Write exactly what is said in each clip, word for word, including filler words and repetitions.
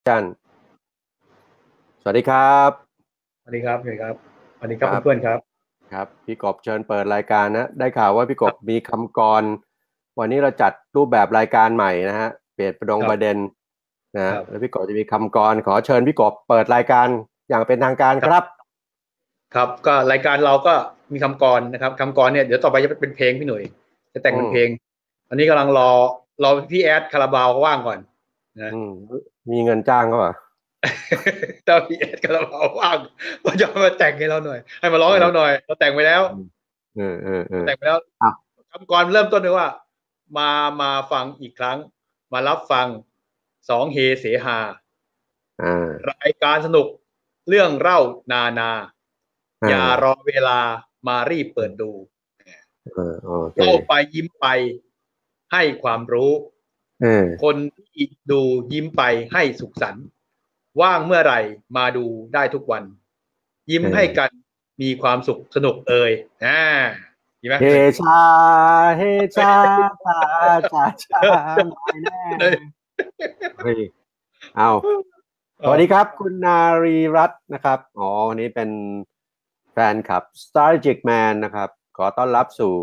จันสวัสดีครับสวัสดีครับสวัสดีครับสวัสดีคครับรับเพื่อนๆครับครับพี่กบเชิญเปิดรายการนะได้ข่าวว่าพี่กบครับมีคำกรวันนี้เราจัดรูปแบบรายการใหม่นะฮะเปลี่ยนประดงครับประเด็นนะครับแล้วพี่กบจะมีคำกรขอเชิญพี่กบเปิดรายการอย่างเป็นทางการครับครับครับก็รายการเราก็มีคำกรนะครับคำกรเนี่ยเดี๋ยวต่อไปจะเป็นเพลงพี่หนุ่ยจะแต่งอืมเป็นเพลงอันนี้กำลังรอรอพี่แอดคาราบาวเขาว่างก่อนนะอืมมีเงินจ้างก็เปล่าถ้าพี่แอดคาราบาวว่างก็จะมาแต่งให้เราหน่อยให้มาร้องเอให้เราหน่อยอเราแต่งไปแล้วอืมเออเออเออแต่งไปแล้วอ่ะคำกรเริ่มต้นด้วยว่ามามาฟังอีกครั้งมารับฟังสองเฮเสหาอ่ารายการสนุกเรื่องเล่านานาอ่อย่ารอาเวลามารีบเปิดดูเออโอเคเล่าไปยิ้มไปให้ความรู้เออคนที่ดูยิ้มไปให้สุขสันต์ว่างเมื่อไหร่มาดูได้ทุกวันยิ้มเอให้กันอมีความสุขสนุกเอ่ยอ่าดีไหมเฮพี่หนุ่ยชาเฮชาชาชาชาหน่อยแน่เฮ้ยเอา สวัสดีครับคุณนารีรัตน์นะครับอ๋อวันนี้เป็นแฟนคลับ Strategic Man นะครับขอต้อนรับสู่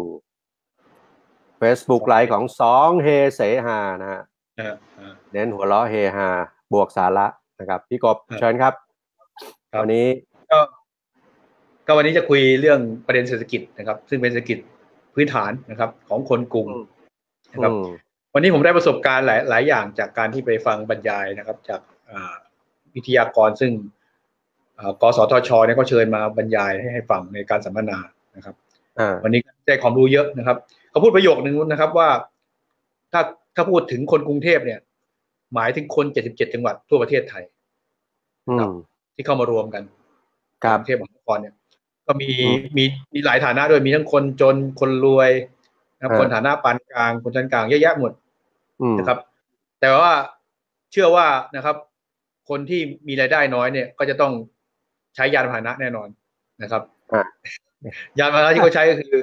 Facebook ไลฟ์ของสองเฮเสหานะฮะอ่าอ่าเน้นหัวเราะเฮฮาบวกสาระนะครับพี่กบเชิญครับครับวันนี้ก็ ก็วันนี้จะคุยเรื่องประเด็นเศรษฐกิจนะครับซึ่งเป็นเศรษฐกิจพื้นฐานนะครับของคนกรุงอืมอืนะครับมวันนี้ผมได้ประสบการณ์หลายหลายอย่างจากการที่ไปฟังบรรยายนะครับจากวิทยากรซึ่งกสทชเนี่ยก็เชิญมาบรรยายให้ให้ฟังในการสัมมนานะครับอ่าวันนี้ได้ความรู้เยอะนะครับเขาพูดประโยคนึงนะครับว่าถ้าถ้าพูดถึงคนกรุงเทพเนี่ยหมายถึงคนเจ็ดสิบเจ็ดจังหวัดทั่วประเทศไทยอืมนะครับที่เข้ามารวมกันในครับกรุงเทพมหานครเนี่ย ก็มีอืมมีมีหลายฐานะด้วยมีทั้งคนจนคนรวยนะครับคนฐาอ่านะปานกลางคนชั้นกลางเยอะแยะหมดอืมนะครับแต่ว่าเชื่อว่านะครับคนที่มีรายได้น้อยเนี่ยก็จะต้องใช้ยานพาหนะแน่นอนนะครับอ่ายานพาหนะที่เขาใช้ก็คือ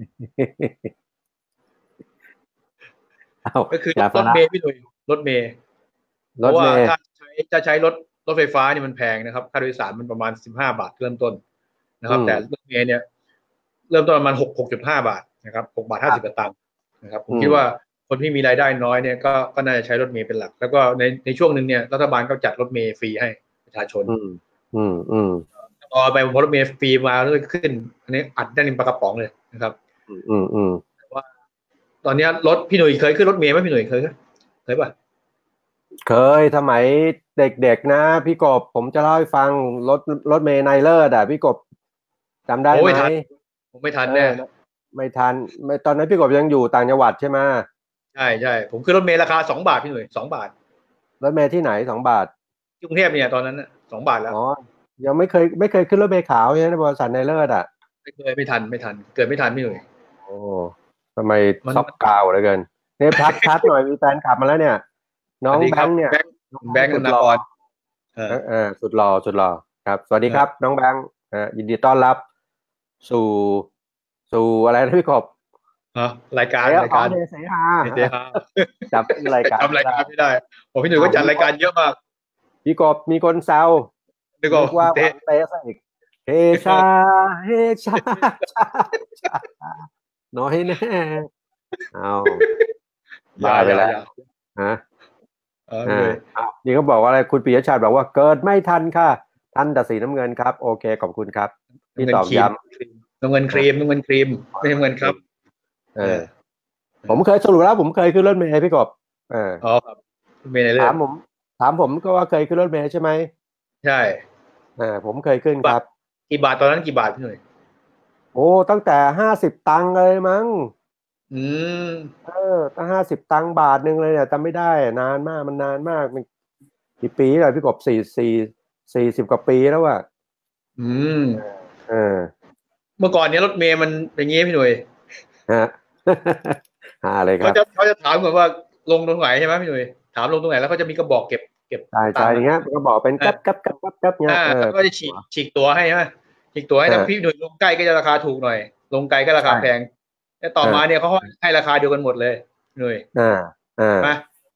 เอาก็คือรถรถอย่าพาระเมล์พี่หนุ่ยรถเมล์เพราะว่ารถเมล์ถ้าใช้จะใช้รถรถไฟฟ้านี่มันแพงนะครับค่าโดยสารมันประมาณสิบห้าบาทเริ่มต้นนะคอืมรับแต่รถเมล์เนี่ยเริ่มต้นประมาณหกหกจุดห้าบาทนะครับหกบาทครับห้าสิบสตางค์นะครับผอืมมคิดว่าคนที่มีรายได้น้อยเนี่ยก็ก็น่าจะใช้รถเมล์เป็นหลักแล้วก็ในในช่วงหนึ่งเนี่ยรัฐบาลก็จัดรถเมล์ฟรีให้ประชาชนอืมอืมอืมพอไปพอรถเมล์ฟรีมาแล้วขึ้นอันนี้อัดได้ในปลากระป๋องเลยนะครับอืมอืมอืมแต่ว่าตอนนี้รถพี่หนุ่ยเคยขึ้นรถเมล์ไหมพี่หนุ่ยเคยเคยป่ะเคยสมัยเด็กๆนะพี่กบผมจะเล่าให้ฟังรถรถเมล์ไนเลอร์อ่ะพี่กบจำได้ไหมโอ้ยทันผมไม่ทันเออแน่ไม่ทันไม่ตอนนั้นพี่กบยังอยู่ต่างจังหวัดใช่ไหมใช่ใช่ผมขึ้นรถเมล์ราคาสองบาทพี่หนุ่ยสองบาทรถเมล์ที่ไหนสองบาทกรุงเทพเนี่ยตอนนั้นสองบาทแล้อ๋อวยังไม่เคยไม่เคยขึ้นรถเมล์ขาวใช่ไหมในบริษัทไนเลอร์อ่ะไม่เคยไม่ทันไม่ทันเกิดไม่ทันพี่หนุ่ยโอ้ทำไมมันซอกกาวเหลือเกินเนี่ยทักทักหน่อยมีแฟนคลับมาแล้วเนี่ยน้องสวัสดีครับแบงค์เนี่ยแบงค์น้องแบแบงค์ธงค์สุดหล่อนากรเออเออเออสุดหล่อสุดหล่อครับสวัสดีครับเออน้องแบงค์เออยินดีต้อนรับสู่สู่อะไรนะพี่กบฮะรายการเดี๋ยวรายการอ๋อเดซฮาเอเฮาจำชื่อรายการจำไม่ได้รายการไม่ได้ผมพี่หนุ่ยอ้าวก็จัดรายมีคนการเยอะมากพี่กบมีคนแซวนึกว่านึกว่าหวัเตะงเตะซะอีกเฮชาเฮชาชาชาน้อยแน่เอาอย่าบ้าไปแล้วอย่าอย่าฮะเอออ่าพี่หนุ่ยอ้าวนี่เขาบอกว่าอะไรคุณปิยชาติบอกว่าเกิดไม่ทันค่ะทันแต่สีน้ำเงินครับโอเคขอบคุณครับที่น้ำเงินครีมตอกย้น้ำเงินำนะครีมน้ำเงินครีมไม่ใช่น้ำเงินครับเออเออผมเคยสรุปแล้วผมเคยขึ้นรถเมล์พี่กบเอออ๋อครับเมนเลอร์ถามผมถามผมก็ว่าเคยขึ้นรถเมล์ใช่ไหมใช่อ่าผมเคยขึ้นคบาทรับกี่บาทตอนนั้นกี่บาทพี่หนุ่ยโอ้ตั้งแต่ห้าสิบตังค์เลยมั้งอืมเออตั้งห้าสิบตังค์บาทหนึ่งเลยเนี่ยจำไม่ได้นานมากมันนานมากมันกี่ปีแล้วพี่กบสี่สี่สี่สิบกว่าปีแล้วอะอืมเออเมื่อก่อนเนี้ยรถเมย์มันอย่างงี้พี่หนุ่ยฮะหาเลยคเขารับจะเขาจะถามก่อนว่าลงตรงไหนใช่ไหมพี่หนุ่ยถามลงตรงไหนแล้วเขาจะมีกระบอกเก็บเก็บใช่ตังค์อ่ะใช่อย่างเงี้ยมันก็บอกเป็นอ่ากั๊บกั๊บกั๊บกั๊บกั๊บเงี้อ่ายเออแล้วก็จะฉีกฉีกตัวให้ใช่ไหมฉีกตัวให้ถ้าฮะพี่หนุ่ยลงใกล้ก็จะราคาถูกหน่อยลงไกลก็ราคาแพใช่งแต่ต่อฮะมาเนี่ยเขาให้ราคาเดียวกันหมดเลยพี่หนุ่ยอ่าอ่าใช่ไหม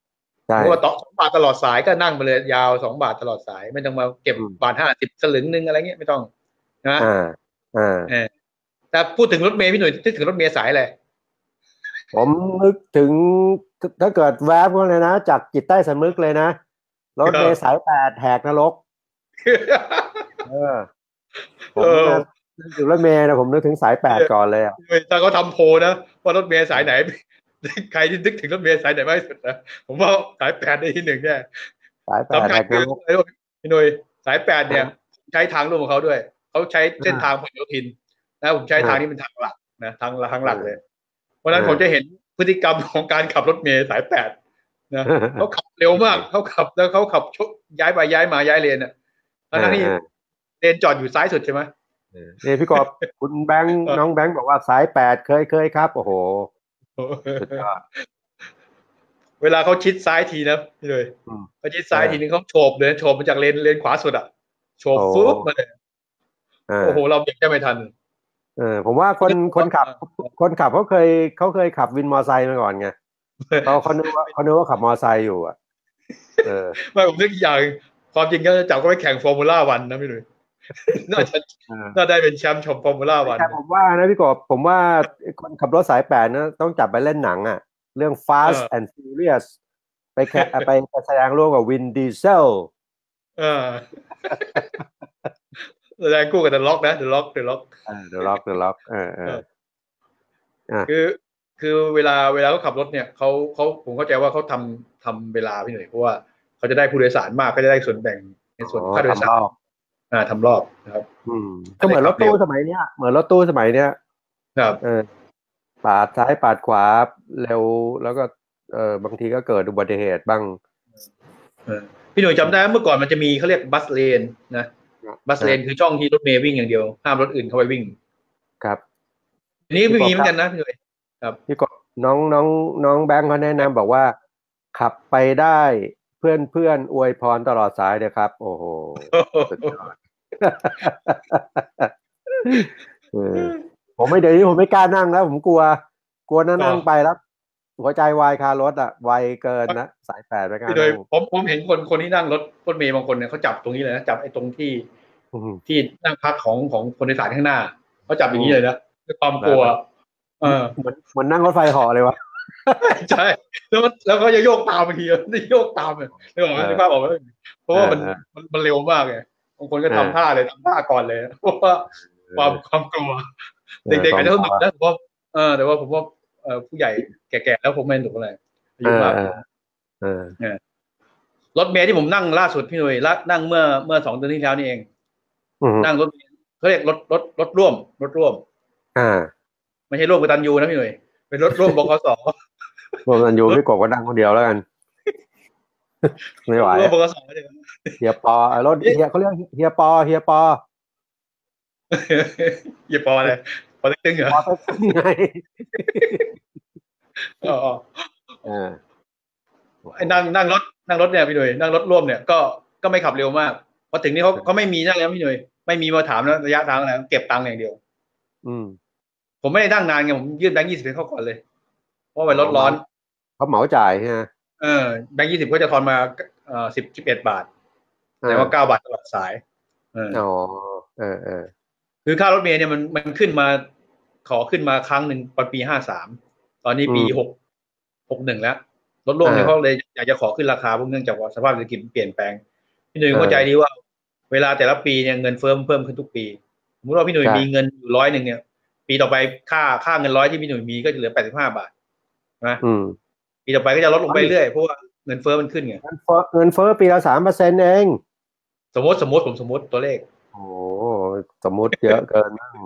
เพราะว่าต่อสองบาทตลอดสายก็นั่งไปเลยยาวสองบาทตลอดสายไม่ต้องมาเก็บบาทห้าสิบสลึงนึงอะไรเงี้ยไม่ต้องนะอ่าอ่าเออแต่พูดถึงรถเมล์พี่หนุ่ยนึกถึงรถเมล์สายอะไรผมนึกถึงถ้าเกิดแวบก็เลยนะจากจิตใต้สำนึกเลยนะรถเมล์สายแปดแหกนรกเออผมนะนึกถึงรถเมล์นะผมนึกถึงสายแปดก่อนเลยอ่ะถ้าเขาทำโพลนะว่ารถเมล์สายไหนใครที่นึกถึงรถเมล์สายไหนมากที่สุดนะผมว่าสายแปดได้ที่หนึ่งแน่สายแปดสำคัญคือพี่หนุ่ยสายแปดเนี่ยใช้ทางร่วมของเขาด้วยเขาใช้เส้นทางพหลโยธินนะผมใช้ทางนี้เป็นทางหลักนะทางทางหลักเลยเพราะนั้นผมจะเห็นพฤติกรรมของการขับรถเมล์สายแปดนะเขาขับเร็วมากเขาขับแล้วเขาขับย้ายไปย้ายมาย้ายเลนอ่ะทั้งที่เลนจอดอยู่ซ้ายสุดใช่ไหมนี่พี่กอบคุณแบงค์น้องแบงค์บอกว่าสายแปดเคยเคยครับโอ้โหสุดยอดเวลาเขาชิดซ้ายทีนะพี่เลยเขาชิดซ้ายทีนึงเขาโฉบเลยโฉบมาจากเลนเลนขวาสุดอ่ะโฉบฟึ๊บมาเลยโอ้โหเราเบรกได้ไม่ทันเออผมว่าคนคนขับคนขับเขาเคยเขาเคยขับวินมอไซค์มาก่อนไงเขาเขานึกว่าเขานึกว่าขับมอไซค์อยู่อ่ะเออไม่ผมนึกอย่างความจริงก็จะจับก็ไปแข่งฟอร์มูล่าวันนะพี่เลยน่าจะน่าได้เป็นแชมป์ชมฟอร์มูล่าวันแต่ผมว่านะพี่กบผมว่าคนขับรถสายแปดนะต้องจับไปเล่นหนังอ่ะเรื่อง Fast and Furious ไปแข่ไปแสดงร่วมกับวินดีเซลเออแสดงคู่กับเดอะล็อกนะเดอะล็อกเดอะล็อกเดอะล็อกเดอะล็อกเออเออคือคือเวลาเวลาเขาขับรถเนี่ยเขาเขาผมเข้าใจว่าเขาทำทำเวลาพี่หน่อยเพราะว่าเขาจะได้ผู้โดยสารมากก็จะได้ส่วนแบ่งในส่วนค่าโดยสารอ่าทำรอบนะครับอืมก็เหมือนรถตู้สมัยเนี้ยเหมือนรถตู้สมัยเนี้ยครับเออปาดซ้ายปาดขวาเร็วแล้วก็เออบางทีก็เกิดอุบัติเหตุบ้างเออพี่หนุ่ยจำได้เมื่อก่อนมันจะมีเขาเรียกบัสเลนนะบัสเลนคือช่องที่รถเมล์วิ่งอย่างเดียวห้ามรถอื่นเข้าไปวิ่งครับทีนี้ไม่มีเหมือนกันนะพี่หนุ่ยครับพี่กบน้องน้องน้องแบงค์เขาแนะนำบอกว่าขับไปได้เพื่อนเพื่อนอวยพรตลอดสายเลยครับโอ้โหสุดยอดผมไม่เดี๋ยวนี้ผมไม่กล้านั่งแล้วผมกลัวกลัวนั่งไปแล้วหัวใจวายคารถอ่ะไวเกินนะสายแปดไปกันโดยผมผมเห็นคนคนที่นั่งรถรถเมล์บางคนเนี่ยเขาจับตรงนี้เลยนะจับไอ้ตรงที่ที่นั่งพักของของคนโดยสารข้างหน้าเขาจับอย่างนี้เลยนะด้วยความกลัวเออเหมือนเหมือนนั่งรถไฟเหาะเลยวะใช่แล้วแล้วก็จะโยกตามบางทีนี่โยกตามเลยนึกออกไหมนึกภาพออกไหมเพราะว่ามันมันมันเร็วมากไงบางคนก็ทำท่าเลยทำท่าก่อนเลยเพราะว่าความความกลัวเด็กๆอาจจะสนุกนะแต่ว่าเออแต่ว่าผมว่าเออผู้ใหญ่แก่ๆแล้วผมไม่สนุกอะไรอายุมากรถเมล์ที่ผมนั่งล่าสุดพี่หนุ่ยนั่งเมื่อเมื่อสองเดือนที่แล้วนี่เองนั่งรถเขาเรียกรถรถรถร่วมรถร่วมอ่าไม่ใช่ร่วมกตัญญูนะพี่หนุ่ยเป็นรถร่วมบขส. ร่วมกตัญญูพี่กบก็นั่งคนเดียวแล้วกันไม่ไหวร่วมบขส. เฮียปอรถเฮียเขาเรียกเฮียปอเฮียปอเฮียปออะไรปอเต็กตึงเหรอปอเต็กตึงไงอ๋ออ่าไอ้นั่งนั่งรถนั่งรถเนี่ยพี่หนุ่ยนั่งรถร่วมเนี่ยก็ก็ไม่ขับเร็วมากพอถึงนี่เขาเขาไม่มีนั่งแล้วพี่หนุ่ยไม่มีมาถามแล้วระยะทางอะไรเก็บตังค์อย่างเดียวอืมผมไม่ได้นั่งนานไงผมยื่นแบงค์ยี่สิบให้เขาก่อนเลยเพราะเป็นรถร้อนเขาเหมาจ่ายใช่ไหมเออแบงค์ยี่สิบก็จะทอนมาเอ่อสิบสิบเอ็ดบาทแต่ว่าเก้าบาทตลอดสายเอออ๋อเออเออคือค่ารถเมล์เนี่ยมันมันขึ้นมาขอขึ้นมาครั้งหนึ่งปีห้าสามตอนนี้ปีหกหกหนึ่งแล้วรถร่วมเนี่ยเขาเลยอยากจะขอขึ้นราคาเพราะเนื่องจากว่าสภาพเศรษฐกิจเปลี่ยนแปลงพี่หนุ่ยเข้าใจดีว่าเวลาแต่ละปีเนี่ยเงินเฟ้อเพิ่มขึ้นทุกปีสมมติว่าพี่หนุ่ยมีเงินอยู่ร้อยหนึ่งเนี่ยปีต่อไปค่าค่าเงินร้อยที่พี่หนุ่ยมีก็จะเหลือแปดสิบห้าบาทนะปีต่อไปก็จะลดลงไปเรื่อยเพราะว่าเงินเฟ้อมันขึ้นไงเงินเฟ้อเงินเฟ้อปีละสามเปอร์เซ็นต์เองสมมติสมมติผมสมมติตัวเลขโอ้สมมติเยอะเกินมั่ง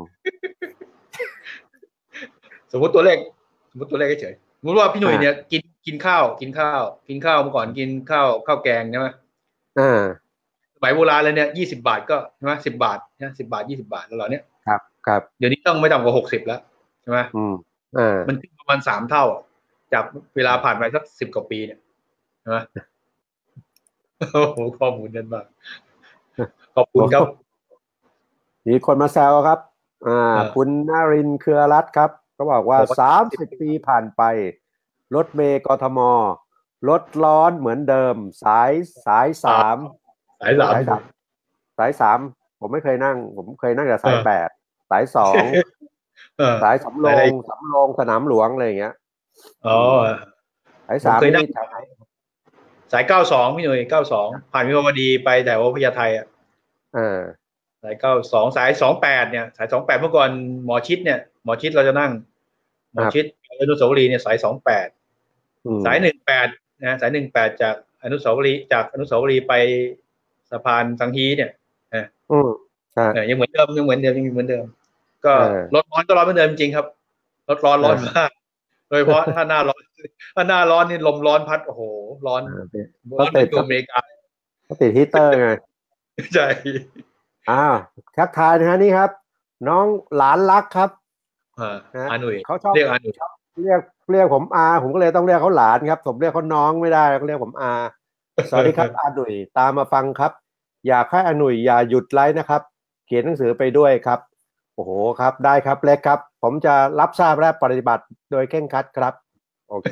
สมมติตัวเลขสมมติตัวเลขเฉยสมมติว่าพี่หนุ่ยเนี่ยกินกินข้าวกินข้าวกินข้าวเมื่อก่อนกินข้าวข้าวแกงใช่ไหมอ่าสมัยโบราณเลยเนี่ยยี่สิบบาทก็ใช่ไหมสิบบาทนะสิบบาทยี่สิบาทแล้วเหรอเนี่ยครับครับเดี๋ยวนี้ต้องไม่ต่ำกว่าหกสิบแล้วใช่ไหมอืมอ่ามันขึ้นประมาณสามเท่าจากเวลาผ่านไปสักสิบกว่าปีเนี่ยใช่ไหมโอ้โหข้อมูลนั่นมากขอบคุณครับมีคนมาแซวครับอ่าคุณนรินทร์เครือรัตน์ครับเขาบอกว่าสามสิบปีผ่านไปรถเมล์กทมรถร้อนเหมือนเดิมสายสายสามสายสามสายสามสายสามผมไม่เคยนั่งผมเคยนั่งแต่สายแปดสายสองสายสำโรงสำโรงสนามหลวงอะไรอย่างเงี้ยอ๋อสายสามนี่สายเก้าสองพี่หนุ่ยเก้าสองผ่านวิภาวดีไปแต่ว่าพญาไทอ่ะอ่าสายเก้าสองสายสองแปดเนี่ยสายสองแปดเมื่อก่อนหมอชิดเนี่ยหมอชิดเราจะนั่งหมอชิดอนุสาวรีย์เนี่ยสายสองแปดสายหนึ่งแปดนะสายหนึ่งแปดจากอนุสาวรีย์จากอนุสาวรีย์ไปสะพานสังฮีเนี่ยอืมใช่ยังเหมือนเดิมยังเหมือนเดิมยังเหมือนเดิมก็รถร้อนก็ร้อนเหมือนเดิมจริงครับรถร้อนร้อนมากโดยเฉพาะถ้าหน้าร้อนถ้าหน้าร้อนนี่ลมร้อนพัดโอ้โหร้อนร้อนเป็นตัวอเมริกาก็ติดฮีเตอร์ไงใช่อ้าวทักทายนะฮะนี่ครับน้องหลานรักครับอาหนุ่ยเขาชอบเรียกอาหนุ่ยเรียกเรียกผมอาผมก็เลยต้องเรียกเขาหลานครับผมเรียกเขาน้องไม่ได้ก็เรียกผมอาสวัสดีครับอาหนุ่ยตามมาฟังครับอยากให้อาหนุ่ยอย่าหยุดไลฟ์นะครับเขียนหนังสือไปด้วยครับโอ้โหครับได้ครับเล็กครับผมจะรับทราบและปฏิบัติโดยเคร่งครัดครับโอเค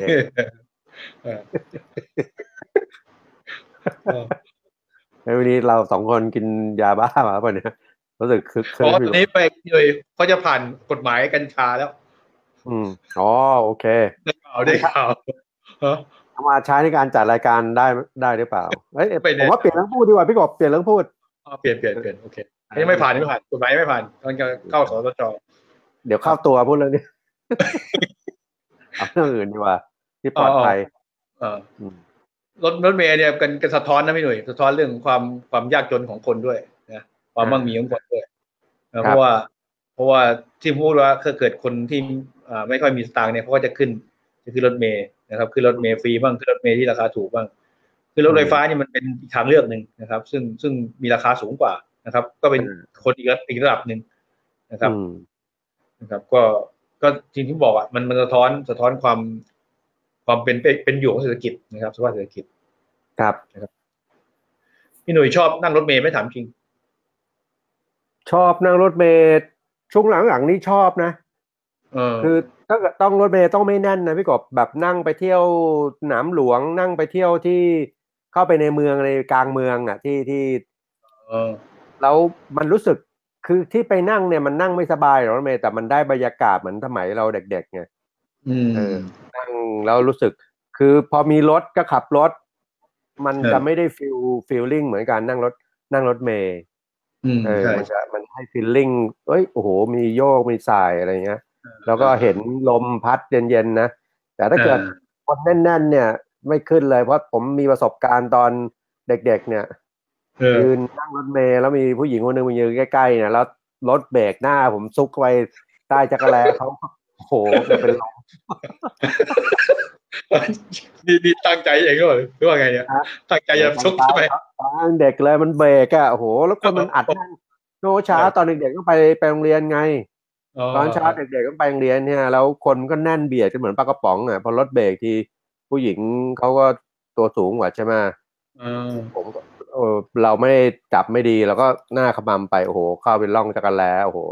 วันนี้เราสองคนกินยาบ้ามาป่ะเนี่ยรู้สึกคึกคืนตอนนี้ไปเลยเขาจะผ่านกฎหมายกัญชาแล้วอืมอ๋อโอเคได้ข่าวได้ข่าวเอามาใช้ในการจัดรายการได้ได้หรือเปล่าเอ้ยผมว่าเปลี่ยนเรื่องพูดดีกว่าพี่กบเปลี่ยนเรื่องพูดเปลี่ยนเปลี่ยนเปลี่ยนโอเคยังไม่ผ่านไม่ผ่านกฎหมายไม่ผ่านมันจะเข้าสตชเดี๋ยวเข้าตัวพูดเรื่องนี้เอาเรื่องอื่นดีกว่าที่ปลอดภัยรถรถเมล์เนี่ยกันกันสะท้อนนะพี่หนุ่ยสะท้อนเรื่องความความยากจนของคนด้วยนะความมั่งมีของคนด้วยเพราะว่าเพราะว่าที่พูดว่าถ้าเกิดคนที่ไม่ค่อยมีสตางค์เนี่ยเขาก็จะขึ้นจะขึ้นรถเมล์นะครับขึ้นรถเมล์ฟรีบ้างขึ้นรถเมล์ที่ราคาถูกบ้างขึ้นรถไฟฟ้านี่มันเป็นอีกทางเลือกหนึ่งนะครับซึ่งซึ่งมีราคาสูงกว่านะครับก็เป็นคนอีกอีกระดับหนึ่งนะครับนะครับก็ก็จริงที่บอกอ่ะมันมันสะท้อนสะท้อนความความเป็นเป็นอยู่ของเศรษฐกิจนะครับสภาพเศรษฐกิจครับนะครับพี่หนุ่ยชอบนั่งรถเมล์ไม่ถามจริงชอบนั่งรถเมล์ช่วงหลังๆนี้ชอบนะคือถ้าเกิดต้องรถเมล์ต้องไม่แน่นนะพี่กบแบบนั่งไปเที่ยวสนามหลวงนั่งไปเที่ยวที่เข้าไปในเมืองในกลางเมืองอ่ะที่ที่แล้วมันรู้สึกคือที่ไปนั่งเนี่ยมันนั่งไม่สบายหรอกรถเมล์แต่มันได้บรรยากาศเหมือนสมัยเราเด็กๆไงเออนั่งแล้วรู้สึกคือพอมีรถก็ขับรถมันจะไม่ได้ฟีลฟีลลิ่งเหมือนการนั่งรถนั่งรถเมล์เออมันจะมันให้ฟีลลิ่งเอ้ยโอ้โหมีโยกมีสายอะไรเงี้ยแล้วก็เห็นลมพัดเย็นๆนะแต่ถ้าเกิดคนแน่นๆเนี่ยไม่ขึ้นเลยเพราะผมมีประสบการณ์ตอนเด็กๆเนี่ยยืนนั่งรถเมล์แล้วมีผู้หญิงคนนึงมายืนใกล้ๆเนี่ยแล้วรถเบรกหน้าผมซุกไว้ใต้จักรแลเขาโอ้โหเป็นลมนี่นี่ตั้งใจเองหรือว่าไงเนี่ยตั้งใจจะซุกใช่ไหมตอนเด็กเลยมันเบรกอ่ะโอ้โหแล้วคนมันอัดนั่นโน้ช้าตอนเด็กๆก็ไปไปโรงเรียนไงตอนเช้าเด็กๆก็ไปโรงเรียนเนี่ยแล้วคนก็แน่นเบียดกันเหมือนปลากระป๋องอ่ะพอรถเบรกทีผู้หญิงเขาก็ตัวสูงกว่าใช่ไหมผมเออเราไม่จับไม่ดีแล้วก็หน้าขมำไปโอ้โหเข้าเป็นร่องจักรแลโอ้โห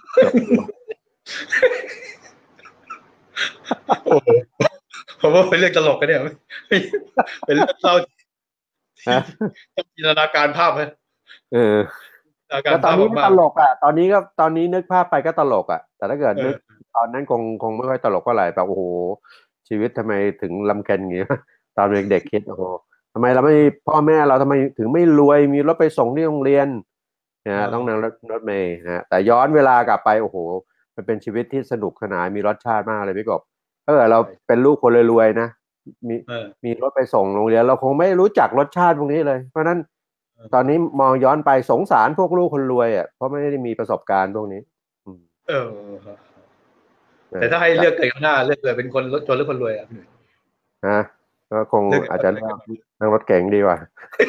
ผมว่าเป็นเรื่องตลกกันเนี่ยเป็นเรื่องเศร้าจินตนาการภาพเลยเออแต่ตอนนี้ตลกอ่ะตอนนี้ก็ตอนนี้นึกภาพไปก็ตลกอ่ะแต่ถ้าเกิดนึกตอนนั้นคงคงไม่ค่อยตลกเท่าไหร่แบบโอ้โหชีวิตทำไมถึงลำเค็ญอย่างนี้ตอนเด็กๆคิดโอ้โหทำไมเราไม่พ่อแม่เราทำไมถึงไม่รวยมีรถไปส่งที่โรงเรียนนะต้องนั่งรถรถเมล์นะแต่ย้อนเวลากลับไปโอ้โหมันเป็นชีวิตที่สนุกสนานมีรสชาติมากเลยพี่กบถ้าเกิดเราเป็นลูกคนรวยๆนะมีมีรถไปส่งโรงเรียนเราคงไม่รู้จักรสชาติพวกนี้เลยเพราะนั้นตอนนี้มองย้อนไปสงสารพวกลูกคนรวยอ่ะเพราะไม่ได้มีประสบการณ์พวกนี้เออแต่ถ้าให้เลือกเกิดข้างหน้าเลือกเกิดเป็นคนรถจนหรือคนรวยอ่ะฮะก็คงอาจจะนั่งรถเก๋งดีกว่า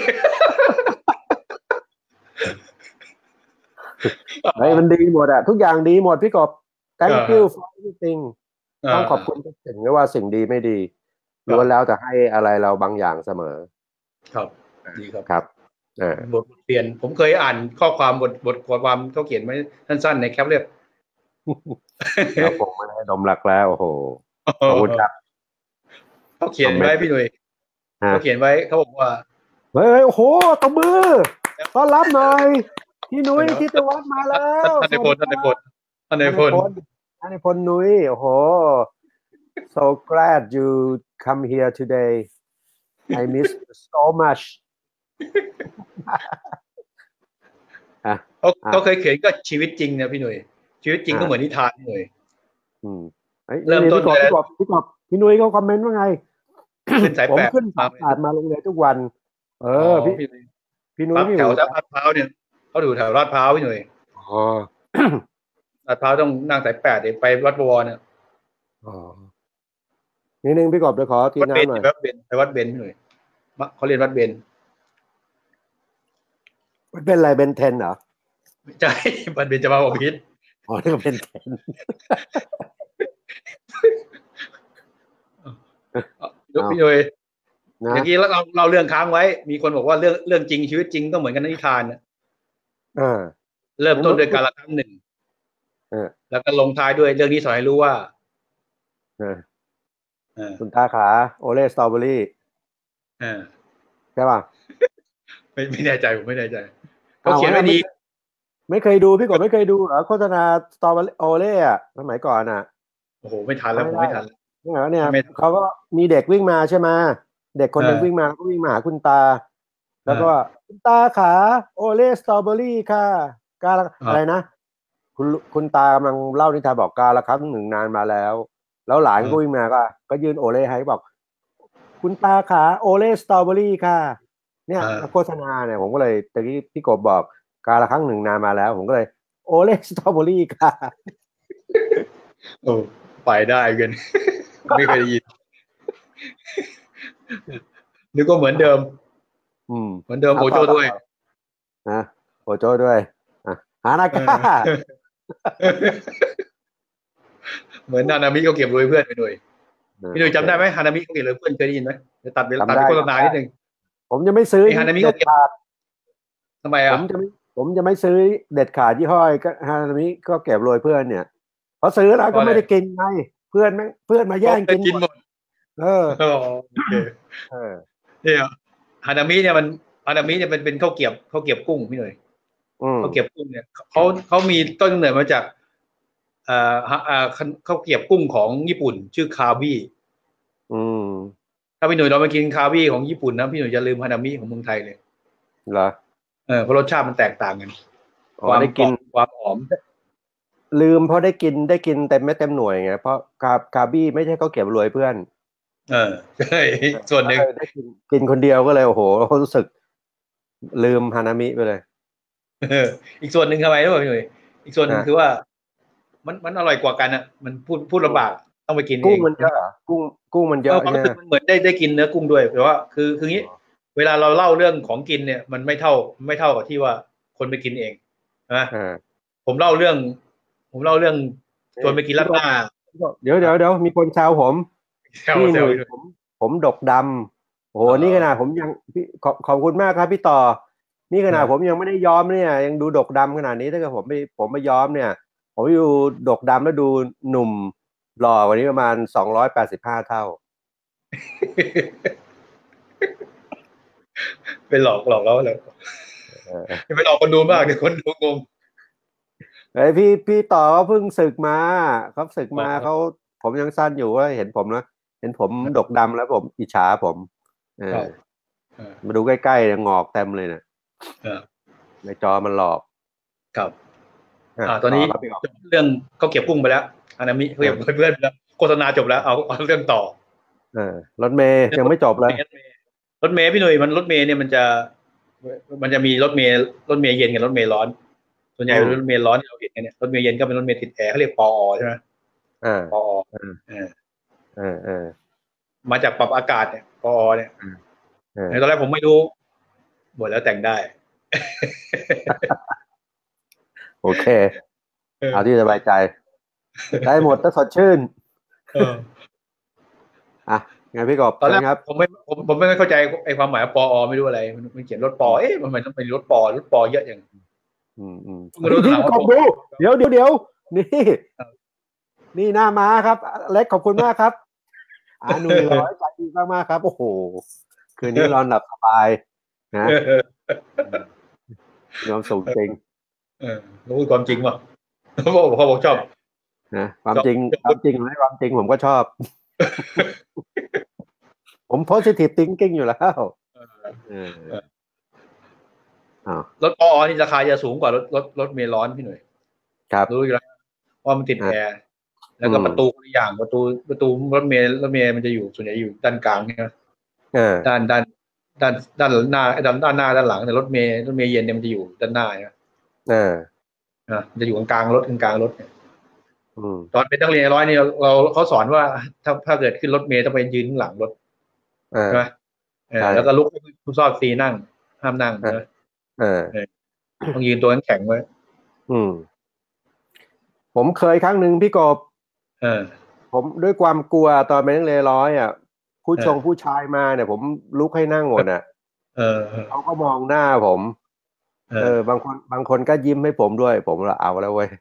ไอ้มันดีหมดอ่ะทุกอย่างดีหมดพี่กบ thank you for everything ต้องขอบคุณทุกสิ่งไม่ว่าสิ่งดีไม่ดีล้วนแล้วแต่ให้อะไรเราบางอย่างเสมอครับดีครับครับบทเปลี่ยนผมเคยอ่านข้อความบทบทความเขาเขียนไว้สั้นๆในแคปเรียบเราคงไม่ได้ดมรักแล้วโอ้โหขอบคุณครับเขาเขียนไว้พี่หนุ่ยเขาเขียนไว้เขาบอกว่าเฮ้ยโอ้โหตบมือต้อนรับหน่อยพี่นุ้ยทิตวัฒน์มาแล้วท่านในพลท่านในพลท่านในพลท่านในพลนุ้ยโอ้โห so glad you come here today I miss you so much เขาเขาเคยเขียนก็ชีวิตจริงนะพี่หนุ่ยชีวิตจริงก็เหมือนนิทานพี่หนุ่ยเริ่มต้นพี่กบพี่กบพี่นุ้ยเขาคอมเมนต์ว่าไงขึ้นสายแปดผมขึ้นสายแปดมาโรงเรียนทุกวันเออพี่พี่นุ้ยแถวลาดพร้าวเนี่ยเขาอยู่แถวลาดพร้าวพี่หนุ่ยอ๋อลาดพร้าวต้องนั่งสายแปดไปวัดบวรเนี่ยอ๋อนิดนึงพี่กบเดี๋ยวขอทีน้ำหน่อยวัดเบนไปวัดเบนพี่หนุ่ยเขาเรียนวัดเบนวัดเบนอะไรเบนเทนเหรอไม่ใช่วัดเบนจะมาบอกพิษอ๋อนี่ก็เป็นเทนพี่หนุ่ยอย่างนี้เราเราเรื่องค้างไว้มีคนบอกว่าเรื่องเรื่องจริงชีวิตจริงต้องเหมือนกันนิทานนะเริ่มต้นด้วยการละครั้งหนึ่งแล้วก็ลงท้ายด้วยเรื่องนี้สอนให้รู้ว่าคุณตาขาโอเล่สตรอเบอรี่ใช่ป่ะไม่ไม่แน่ใจผมไม่แน่ใจเขาเขียนไว้ดีไม่เคยดูพี่กบไม่เคยดูเหรอโฆษณาสตรอเบอรี่โอเล่อะสมัยก่อนอ่ะโอ้โหไม่ทันแล้วผมไม่ทันเนี่ยเนี่ยเขาก็มีเด็กวิ่งมาใช่ไหมเด็กคนหนึ่งวิ่งมาก็วิ่งมาหาคุณตาแล้วก็คุณตาขาโอเล่สตรอเบอรี่ค่ะกาลอะไรนะคุณคุณตากำลังเล่านิทานบอกกาละครั้งหนึ่งนานมาแล้วแล้วหลานก็วิ่งมาก็ก็ยื่นโอเล่ให้บอกคุณตาขาโอเล่สตรอเบอรี่ค่ะเนี่ยโฆษณาเนี่ยผมก็เลยตะกี้พี่กบบอกกาละครั้งหนึ่งนานมาแล้วผมก็เลยโอเล่สตรอเบอรี่ค่ะโอ้ไปได้กันไม่เคยได้ยินนึกว่าเหมือนเดิมอืมเหมือนเดิมโอโจด้วยนะโอโจด้วยอ่ะฮานาก้าเหมือนฮานามิเขาเก็บรวยเพื่อนไปหน่อยพี่หนุ่ยจำได้ไหมฮานามิเขาเก็บรวยเพื่อนเคยได้ยินไหมจะตัดตัดโฆษณานิดนึงผมจะไม่ซื้อฮานามิเขาเก็บทำไมอ่ะผมจะไม่ผมจะไม่ซื้อเด็ดขาดยี่ห้อก็ฮานามิก็เก็บรวยเพื่อนเนี่ยพอซื้อแล้วก็ไม่ได้กินไงเพื่อนเพื่อนมาแย่งกินหมดเออโอเคเออเนี่ยฮานามิเนี่ยมันฮานามิเนี่ยเป็นเป็นข้าวเกี๊ยวข้าวเกี๊ยวกุ้งพี่หน่อยข้าวเกี๊ยวกุ้งเนี่ยเขาเขามีต้นกำเนิดมาจากเอ่ออ่าข้าวเกี๊ยวกุ้งของญี่ปุ่นชื่อคาบี้อืมถ้าพี่หนุ่ยลองไปกินคาบี้ของญี่ปุ่นนะพี่หนุ่ยจะลืมฮานามิของเมืองไทยเลยเหรอเออเพราะรสชาติมันแตกต่างกันความได้กินความหอมลืมเพราะได้กินได้กินเต็มไม่เต็มหน่วยไงเพราะคาคาบี้ไม่ใช่เขาเก็บรวยเพื่อนเออใช่ส่วนหนึ่งได้กินกินคนเดียวก็เลยโอ้โหรู้สึกลืมฮานามิไปเลยอีกส่วนหนึ่งทำไมรู้ป่ะพี่หนุ่ยอีกส่วนหนึ่งคือว่ามันมันอร่อยกว่ากันอ่ะมันพูดพูดลำบากต้องไปกินเองกุ้งมันเยอะกุ้งกุ้งมันเยอะเนี่ยมันเหมือนได้ได้กินเนื้อกุ้งด้วยแต่ว่าคือคืองี้เวลาเราเล่าเรื่องของกินเนี่ยมันไม่เท่าไม่เท่ากับที่ว่าคนไปกินเองนะผมเล่าเรื่องผมเล่าเรื่องชวนไปกินลาดหน้าเดี๋ยวเดี๋ยวเดี๋ยวมีคนแซวผมพี่หนุ่ยผมผมดกดำโอ้โหนี่ขนาดผมยังพี่ขอบขอบคุณมากครับพี่ต่อนี่ขนาดผมยังไม่ได้ย้อมเนี่ยยังดูดกดำขนาดนี้ถ้าเกิดผมไม่ผมไม่ย้อมเนี่ยผมอยู่ดกดำแล้วดูหนุ่มหล่อกว่านี้ประมาณสองร้อยแปดสิบห้าเท่าไปหลอกหลอกแล้วเลยไปหลอกคนดูมากเดี๋ยวคนดูงงไอ้พี่พี่ต่อเพิ่งศึกมาเขาศึกมาเขาผมยังสั้นอยู่ว่าเห็นผมนะเห็นผมดกดำแล้วผมอิจฉาผมเออมาดูใกล้ๆงอกเต็มเลยเนี่ยในจอมันหลอกครับอ่าตอนนี้เรื่องเขาเก็บกุ้งไปแล้วอานามิเขาเก็บเพื่อนไปแล้วโฆษณาจบแล้วเอาเอาเรื่องต่อเออรถเมย์ยังไม่จบเลยรถเมย์พี่หนุ่ยมันรถเมย์เนี่ยมันจะมันจะมีรถเมย์รถเมย์เย็นกับรถเมย์ร้อนส่วนใหญ่รถเมล์ร้อนที่เราเห็นกันเนี่ยรถเมล์เย็นก็เป็นรถเมล์ติดแอร์เขาเรียกปอใช่ไหมอ่าปอเออเออเออมาจากปรับอากาศเนี่ยปอเนี่ยในตอนแรกผมไม่รู้หมดแล้วแต่งได้โอเคเอาที่สบายใจได้หมดถ้าสดชื่นอ่ะไงพี่กบตอนแรกครับผมไม่ผมผมไม่เข้าใจไอ้ความหมายปอไม่รู้อะไรมันเขียนรถปอเอ๊ะมันต้องเป็นรถปอรถปอเยอะอย่างอืมอืมพี่กบดูเดี๋ยวเดี๋ยวเดี๋ยวนี่นี่หน้าม้าครับเล็กขอบคุณมากครับอาหนุ่ยร้อยใจดีมากมากครับโอ้โหคืนนี้นอนหลับสบายนะยอมสูงจริงเออรู้ความจริงว่ะเขาบอกเขาบอกชอบนะความจริงความจริงไม่ความจริงผมก็ชอบผม positive thinking อยู่แล้วรถปอนี่ราคาจะสูงกว่ารถรถรถเมล์ร้อนพี่หน่อยครับรู้อยู่แล้วว่ามันติดแอร์แล้วก็ประตูอย่างประตูประตูรถเมล์รถเมล์มันจะอยู่ส่วนใหญ่อยู่ด้านกลางใช่ไหมด้านด้านด้านด้านหน้าด้านด้านหน้าด้านหลังแต่รถเมล์รถเมล์เย็นเนี่ยมันจะอยู่ด้านหน้าเนี่ยอ่าจะอยู่กลางกลางรถกลางกลางรถเนี่ยตอนเป็นนักเรียนร้อยนี่เราเขาสอนว่าถ้าถ้าเกิดขึ้นรถเมล์ต้องไปยืนหลังรถใช่ไหมแล้วก็ลุกผู้ชอบซีนั่งห้ามนั่งนะต้องยืนตัวแข็งไว้อืมผมเคยครั้งหนึ่งพี่กบเออผมด้วยความกลัวตอนเป็นนักเรียนร้อยอ่ะผู้ชงผู้ชายมาเนี่ยผมลุกให้นั่งหมดอ่ะเออเขาก็มองหน้าผมเออบางคนบางคนก็ยิ้มให้ผมด้วยผมละเอาแล้วเว้ย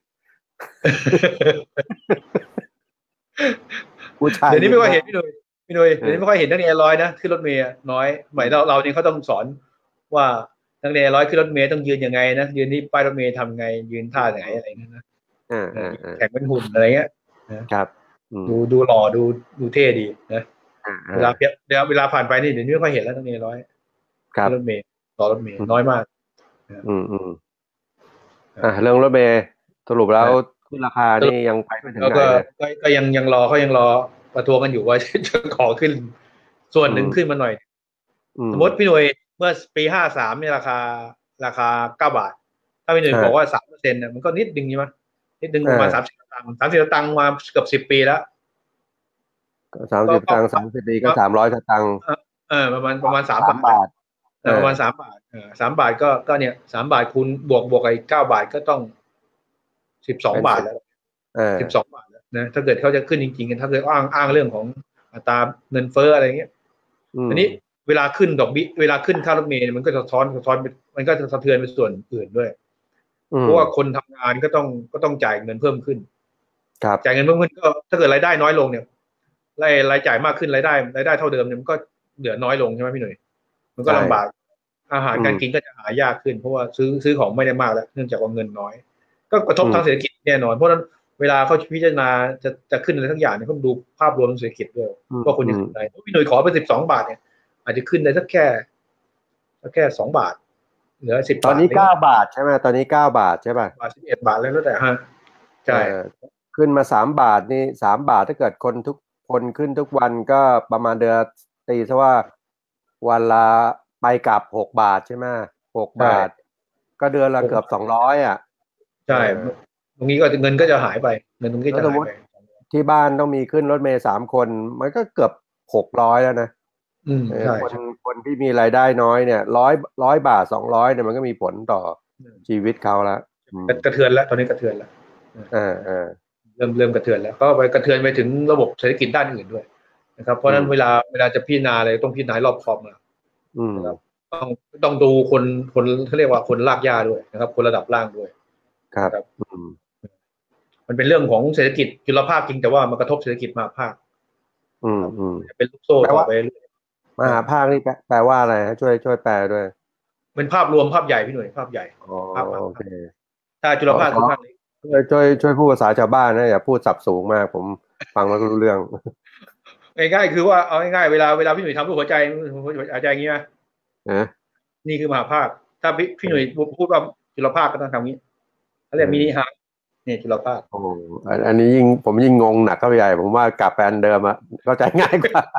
ผู้ชายเดี๋ยวนี้ไม่ค่อยเห็นพี่หนุ่ยพี่หนุ่ยเดี๋ยวนี้ไม่ค่อยเห็นนักเรียนร้อยนะขึ้นรถเมล์น้อยสมัยเราเราเนี่ยเขาต้องสอนว่านักเรียนร้อยขึ้นรถเมล์ต้องยืนยังไงนะยืนที่ป้ายรถเมล์ทำไงยืนท่าไหนอะไรนั่นนะแข่งเป็นหุ่นอะไรเงี้ยครับดูดูหล่อดูดูเท่ดีนะเวลาเวลาเวลาผ่านไปนี่เดี๋ยวนี้ไม่ค่อยเห็นแล้วนักเรียนร้อยขึ้นรถเมล์ต่อรถเมล์น้อยมากอืมอืมอ่าเรื่องรถเมล์สรุปแล้วขึ้นราคานี่ยังไปไม่ถึงไหนเลยก็ยังยังรอเขายังรอประท้วงกันอยู่ว่าจะขอขึ้นส่วนหนึ่งขึ้นมาหน่อยสมมติพี่หน่วยเมื่อปีห้าสามเนี่ยราคาราคาเก้าบาทถ้าพี่หน่วยบอกว่าสามเปอร์เซ็นต์เนี่ยมันก็นิดนึงใช่ไหมนิดนึงประมาณสามสิบตังค์สามสิบตังค์มาเกือบสิบปีแล้วสามสิบตังค์สามสิบปีก็สามร้อยตังค์เออประมาณประมาณสามบาทประมาณสามบาทเออสามบาทก็ก็เนี่ยสามบาทคูณบวกบวกไอ้เก้าบาทก็ต้องสิบสองบาทแล้วสิบสองบาทแล้วนะถ้าเกิดเขาจะขึ้นจริงๆกันถ้าเกิดอ้างอ้างเรื่องของอัตราเงินเฟ้ออะไรเงี้ยอันนี้เวลาขึ้นดอกเบี้ยเวลาขึ้นค่ารถเมล์มันก็สะท้อนสะท้อนมันก็จะสะเทือนไปส่วนอื่นด้วยเพราะว่าคนทำงานก็ต้องก็ต้องจ่ายเงินเพิ่มขึ้นจ่ายเงินเพิ่มขึ้นก็ถ้าเกิดรายได้น้อยลงเนี่ยรายรายจ่ายมากขึ้นรายได้รายได้เท่าเดิมเนี่ยมันก็เหลือน้อยลงใช่ไหมพี่หนุ่ยมันก็ลำบากอาหารการกินก็จะหายากขึ้นเพราะว่าซื้อซื้อของไม่ได้มากแล้วเนื่องจากว่าเงินน้อยก็กระทบทางเศรษฐกิจแน่นอนเพราะฉะนั้นเวลาเขาพิจารณาจะจะขึ้นอะไรทั้งอย่างเนี่ยเขาดูภาพรวมเศรษฐกิจด้วยว่าคนจะขึ้นได้พี่หนุ่ยขอไปสิบสองบาทเนี่ยอาจจะขึ้นได้สักแค่สักแค่สองบาทเหลือสิบบาทตอนนี้เก้าบาทใช่ไหมตอนนี้เก้าบาทใช่ป่ะบาทสิบเอ็ดบาทแล้วแต่ฮะใช่ขึ้นมาสามบาทนี่สามบาทถ้าเกิดคนทุกคนขึ้นทุกวันก็ประมาณเดือนตีซะว่าวันละไปกลับหกบาทใช่ไหมหกบาทก็เดือนละเกือบสองร้อยอ่ะใช่ตรงนี้ก็เงินก็จะหายไปเงินตรงนี้จะหายไปที่บ้านต้องมีขึ้นรถเมล์สามคนมันก็เกือบหกร้อยแล้วนะคนคนที่มีรายได้น้อยเนี่ยร้อยร้อยบาทสองร้อยเนี่ยมันก็มีผลต่อชีวิตเขาแล้วกระเทือนแล้วตอนนี้กระเทือนแล้วอ่าอ่าเริ่มเริ่มกระเทือนแล้วก็ไปกระเทือนไปถึงระบบเศรษฐกิจด้านอื่นด้วยนะครับเพราะฉะนั้นเวลาเวลาจะพิจารณาอะไรต้องพิจารณารอบคอบนะนะครับต้องต้องดูคนคนเขาเรียกว่าคนลากย่าด้วยนะครับคนระดับล่างด้วยครับมันเป็นเรื่องของเศรษฐกิจจุลภาคจริงแต่ว่ามันกระทบเศรษฐกิจมหาภาคอืมอืมเป็นลูกโซ่ต่อไปมหาภาคนี่แปลว่าอะไรฮะช่วยช่วยแปลด้วยเป็นภาพรวมภาพใหญ่พี่หน่วยภาพใหญ่ภาพโอเคถ้าจุลภาคคือภาคนี้ช่วยช่วยช่วยพูดภาษาชาวบ้านนะอย่าพูดสับสูงมากผมฟังไม่รู้เรื่องง่ายๆคือว่าเอาง่ายๆเวลาเวลาพี่หนุ่ยทำรูปหัวใจหัวใจอย่างนี้นะนี่คือมหาภาคถ้าพี่พี่หนุ่ยพูดว่าจุลภาคก็ต้องทำนี้เขาเรียกมินิฮาร์ทนี่จุลภาคโอ้อันนี้ยิ่งผมยิ่งงงหนักเข้าไปใหญ่ผมว่ากลับแปลนเดิมอะเข้าใจง่ายกว่า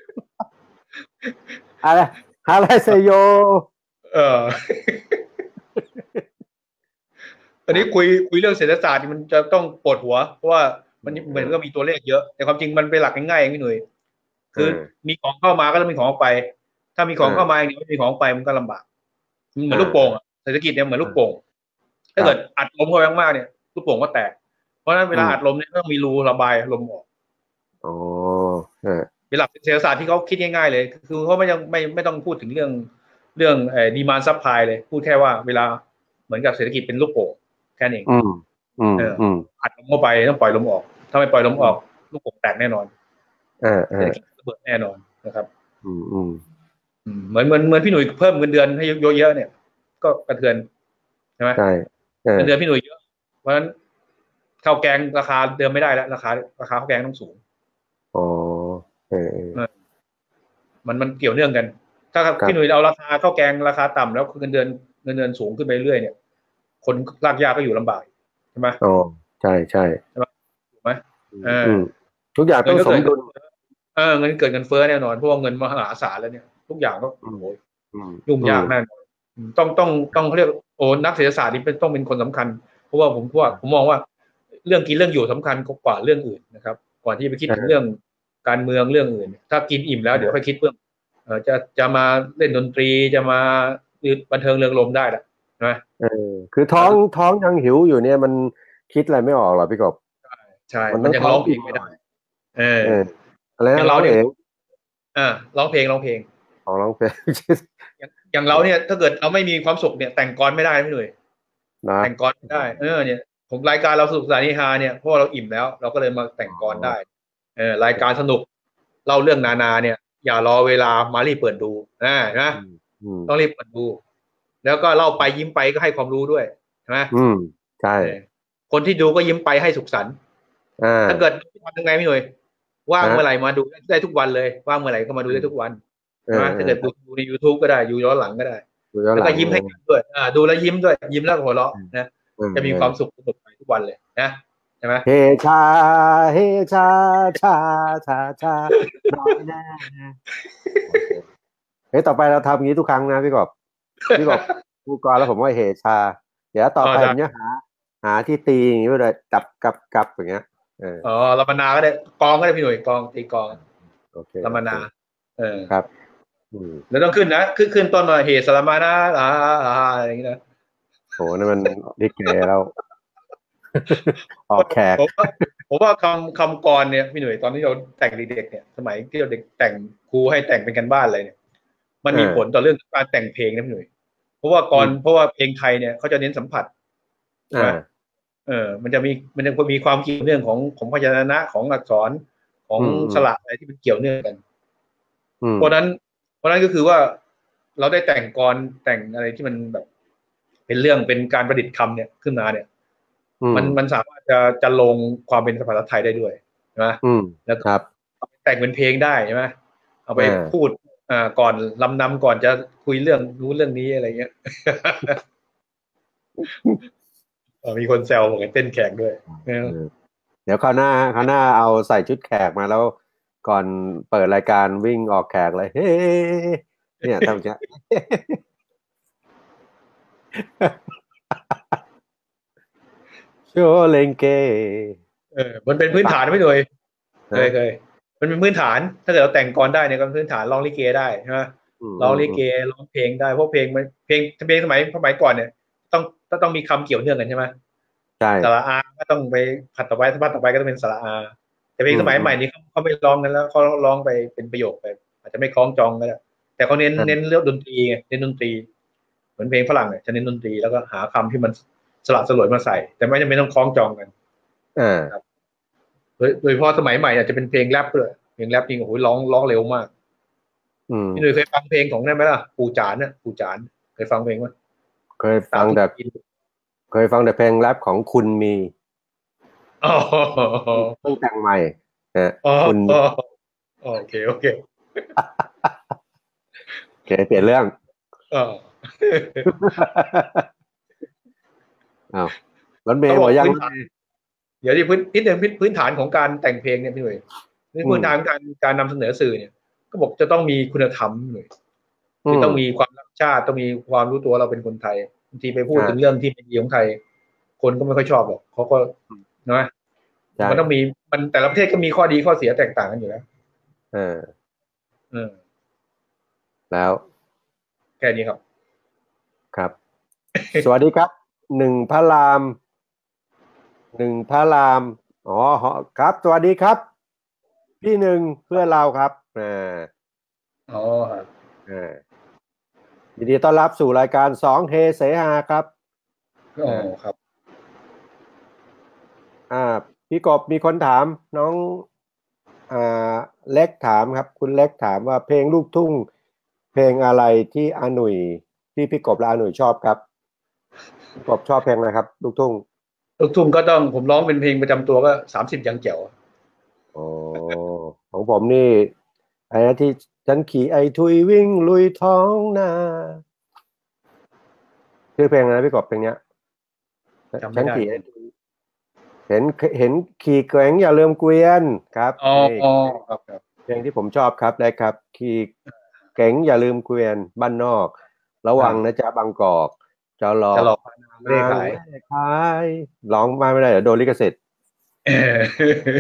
อะไรฮาเลเซโยเอออันนี้คุยคุยเรื่องเศรษฐศาสตร์มันจะต้องปวดหัวเพราะว่ามันเหมือนก็มีตัวเลขเยอะแต่ความจริงมันเป็นหลักง่ายๆพี่หนุ่ยคือมีของเข้ามาก็ต้องมีของออกไปถ้ามีของเข้ามาอย่างเดียวไม่มีของออกไปมันก็ลำบากเหมือนลูกโป่งเศรษฐกิจเนี่ยเหมือนลูกโป่งถ้าเกิดอัดลมเข้าไปมากๆเนี่ยลูกโป่งก็แตกเพราะฉะนั้นเวลาอัดลมเนี่ยต้องมีรูระบายลมออกอ๋อเป็นหลักเศรษฐศาสตร์ที่เขาคิดง่ายๆเลยคือเขาไม่ยังไม่ไม่ต้องพูดถึงเรื่องเรื่องเอ่อดีมานด์ซัพพลายเลยพูดแค่ว่าเวลาเหมือนกับเศรษฐกิจเป็นลูกโป่งแค่นี้อืมอืมอืมอัดลมเข้าไปต้องปล่อยลมออกถ้าไม่ปล่อยลมออกลูกโป่งแตกแน่นอนเออเออระเบิดแน่นอนนะครับอืมอืมเหมือนเหมือนเหมือนพี่หนุ่ยเพิ่มเงินเดือนให้เยอะๆเนี่ยก็กระเทือนใช่ไหมใช่เงินเดือนพี่หนุ่ยเยอะเพราะฉะนั้นข้าวแกงราคาเดิมไม่ได้แล้วราคาราคาข้าวแกงต้องสูงอ๋อเออมันมันเกี่ยวเนื่องกันถ้าพี่หนุ่ยครับเอาราคาข้าวแกงราคาต่ำแล้วเงินเดือนเงินเดือนสูงขึ้นไปเรื่อยเนี่ยคนลากยากก็อยู่ลำบากใช่ไหมอ๋อใช่ใช่ใช่ไหมถูกไหมเอออืมทุกอย่างต้องเงินก็เกิดสมดุลเออเงินเกิดเงินเฟ้อแน่นอนเพราะว่าเงินมหาศาลแล้วเนี่ยทุกอย่างก็อืมโอ้ยอืมยุ่งอืมยากแน่นอนต้องต้องต้องเขาเรียกโอ้นักเศรษฐศาสตร์นี่เป็นต้องเป็นคนสำคัญเพราะว่าผมว่าผมมองว่าเรื่องกินเรื่องอยู่สำคัญกว่าเรื่องอื่นนะครับก่อนที่จะไปคิดถึงเรื่องการเมืองเรื่องอื่นถ้ากินอิ่มแล้วเดี๋ยวค่อยคิดเรื่องเออจะจะมาเล่นดนตรีจะมาบันเทิงเริงรมย์ได้ละใช่ไหมเออคือท้องท้องยังหิวอยู่เนี่ยมันคิดอะไรไม่ออกหรอกพี่กบใช่มันมันยังร้ต้องท้ององเพลงไม่ได้อิ่มก่อนเออเอออะไรอย่างเราเนี่ยนะร้องเองอ่าร้องเพลงร้องเพลงของร้องเพลงอย่างอย่างเราเนี่ยถ้าเกิดเราไม่มีความสุขเนี่ยแต่งกลไม่ได้ไม่เลยนะแต่งกลไม่ได้เออเนี่ยผมรายการเราสนุกสนานนี่ฮาเนี่ยเพราะเราอิ่มแล้วเราก็เลยมาแต่งกลได้เออรายการสนุกเล่าเรื่องนานาเนี่ยอย่ารอเวลามารีบเปิดดูนะนะอืมอืมต้องรีบเปิดดูแล้วก็เล่าไปยิ้มไปก็ให้ความรู้ด้วยใช่ไหมอืมใช่เออคนที่ดูก็ยิ้มไปให้สุขสันต์อ่าถ้าเกิดทำยังไงพี่หน่วยว่างฮะเมื่อไหร่มาดูได้ทุกวันเลยว่างเมื่อไหร่ก็มาดูอืมได้ทุกวันเออใช่ไหมเออถ้าเกิดดูใน YouTube ก็ได้อยู่ย้อนหลังก็ได้ดูย้อนแล้วก็ยิ้มหลังเออให้กันด้วยอ่าดูแล้วยิ้มด้วยยิ้มแล้วหัวเราะนะเออจะมีเออความสุขสนุกไปทุกวันเลยนะใช่ไหมเฮชาเฮชาชาชาชาน้อยแน่โอเคเฮ้ยต่อไปเราทำอย่างนี้ทุกครั้งนะพี่กบพี่กบพูดก่อนแล้วผมว่าเฮชาเดี๋ยวต่ออ๋อได้ไปผมจะหาหาที่ตีอย่างนี้ไปเลยจับกับกับอย่างเงี้ยเอออ๋อลามานาก็ได้กองก็ได้พี่หน่วยกองตีกองโอเคลาโอเคมานาเออครับอืมแล้วต้องขึ้นนะขึ้นขึ้นต้นมาเฮสลามานาอ่าอ่าอะไรอย่างนี้นะโหนั่นมันลิเกแล้วออกแขกผมว่าผมว่าคำคำกรเนี่ยพี่หน่วยตอนที่เราแต่งเด็กๆเนี่ยสมัยที่เราเด็กแต่งครูให้แต่งเป็นกันบ้านอะไรเนี่ยมันมีผลอ่าต่อเรื่องการแต่งเพลงนะพี่หน่วยเพราะว่าก่อือนเพมราะว่าเพลงไทยเนี่ยเขาจะเน้นสัมผัสใช่ไหมอ่าเออมันจะมีมันจะมีความเกี่ยวเนื่องของของพยัญชนะของอักษรของอืมอืมสระอะไรที่มันเกี่ยวเนื่องกันอืมเพราะนั้นเพราะนั้นก็คือว่าเราได้แต่งกรแต่งอะไรที่มันแบบเป็นเรื่องเป็นการประดิษฐ์คำเนี่ยขึ้นมาเนี่ยอืมมันมันสามารถจะจะลงความเป็นภาษาไทยได้ด้วยใช่ไหมอืมแล้วก็ครับแต่งเป็นเพลงได้ใช่ไหมเอาไปอ่พูาดอ่าก่อนลำนำก่อนจะคุยเรื่องรู้เรื่องนี้อะไรเงี้ย เออมีคนแซวบอกให้เต้นแขกด้วยเออเออเดี๋ยวคราวหน้าคราวหน้าเอาใส่ชุดแขกมาแล้วก่อนเปิดรายการวิ่งออกแขกเลยเฮ้เนี่ยทำจะโชเลงเกเออมันเป็นพื้นฐานไม่เลยเคนะยเคยมันเป็นพื้นฐานถ้าเกิดเราแต่งกลอนได้เนี่ยก็เป็นพื้นฐานร้องลิเกได้ใช่ไหมอืมร้องลิเกอืมอืมร้องเพลงได้เพราะเพลงมันเพลงเพลงสมัยสมัยก่อนเนี่ยต้องต้องต้องมีคำเกี่ยวเนื่องกันใช่ไหมใช่สระอาก็ต้องไปผัดต่อไปผัดต่อไปก็ต้องเป็นสระอาแต่เพลงสมัยอืมอืมใหม่นี้เขาเขาไม่ร้องกันแล้วเขาร้องไปเป็นประโยคไปอาจจะไม่คล้องจองก็ได้แต่เขาเน้นเน้นอ่าเรื่องดนตรีไงเน้นดนตรีเหมือนเพลงฝรั่งเนี่ยจะเน้นดนตรีแล้วก็หาคำที่มันสละสลวยมาใส่แต่ไม่จำเป็นต้องคล้องจองกันอ่าครับ โดยโดยเฉพาะสมัยใหม่อาจจะเป็นเพลงแรปด้วยเพลงแรปจริงโอ้โหร้องร้องเร็วมากอืมพี่หนุ่ยเคยฟังเพลงของนั่นไหมล่ะปู่จานเนี่ยปู่จานเคยฟังเพลงไหมเคยสาวฟังแต่ทุกทีเคยฟังแต่เพลงแรปของคุณมีอ๋อเพิ่งแต่งใหม่นะอ๋อคุณมีอ๋อโอเคโอเคโอเคเปลี่ยนเรื่องอ๋ออ้าวรถเมเขาย์หมดยังบอกพื้นฐานเดี๋ยวที่พื้นนิดนึงพื้นพื้นฐานของการแต่งเพลงเนี่ยพี่หนุ่ยนี่อืมพื้นฐานการการนำเสนอสื่อเนี่ยก็บอกจะต้องมีคุณธรรมพี่หนุ่ยอืมคือต้องมีความรักชาติต้องมีความรู้ตัวเราเป็นคนไทยบางทีไปพูดถึงอ่าเรื่องที่ไม่ดีของไทยคนก็ไม่ค่อยชอบหรอกเขาก็นะใช่มันต้องมีมันแต่ละประเทศก็มีข้อดีข้อเสียแตกต่างกันอยู่แล้วเออเออแล้วแค่นี้ครับครับ สวัสดีครับหนึ่งพระรามหนึ่งพระรามอ๋อครับสวัสดีครับพี่หนึ่งเพื่อนเราครับอ่าอ๋อครับอ่ายินดีต้อนรับสู่รายการสองเฮเสหาครับอ๋ออ่าครับอ่าพี่กบมีคนถามน้องอ่าเล็กถามครับคุณเล็กถามว่าเพลงลูกทุ่งเพเพลงอะไรที่อาหนุ่ยที่พี่กบและอาหนุ่ยชอบครับพี่กบชอบเพลงอะไรครับลูกทุ่งลูกทุ่งก็ต้องผมร้องเป็นเพลงประจำตัวก็สามสิบยังแจ๋วอ๋อของผมนี่ไอ้นะที่ฉันขี่ไอ้ทุยวิ่งลุยท้องนาชื่อเพลงอะไรพี่กบเพลงเนี้ยจำฉัไม่ได้นขี่ไอ้ทุยเห็นเห็นขี่เก๋งอย่าลืมเกวียนครับอ๋อนี่อ๋อครับครับเพลงที่ผมชอบครับได้ครับขี่เก๋งอย่าลืมเกวียนบ้านนอกระวังนะอ่าจ๊ะบางกอกจะหลอกจะหลอกพานางไม่ได้นางขายแม่ขายร้องมาไม่ได้เดี๋ยวโดนลิขสิทธิ์เออ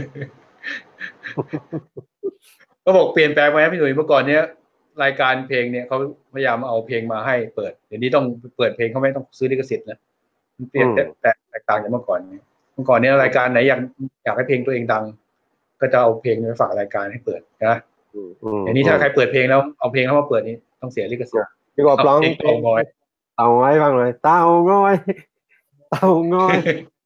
ก็บอกเปลี่ยนแปลงไปนะพี่หนุ่ยเมื่อก่อนเนี้ยรายการเพลงเนี่ยเขาพยายามเอาเพลงมาให้เปิดเดี๋ยวนี้ต้องเปิดเพลงเขาไม่ต้องซื้อลิขสิทธิ์นะมันเปลี่ยนอืมแต่แต่แตกต่างจากเมื่อก่อนนี้เมื่อก่อนเนี้ยรายการไหนอยากอยากให้เพลงตัวเองดังก็จะเอาเพลงไปฝากรายการให้เปิดนะอืมอืมเดี๋ยวนี้อืมถ้าใครเปิดเพลงแล้วเอาเพลงเข้ามาเปิดนี่ต้องเสียลิขสิทธิ์พี่กบร้องเอาเพลงเพลงเก่างอยเต่าง้อยบ้างเลยเต่าง้อยเต่าง้อย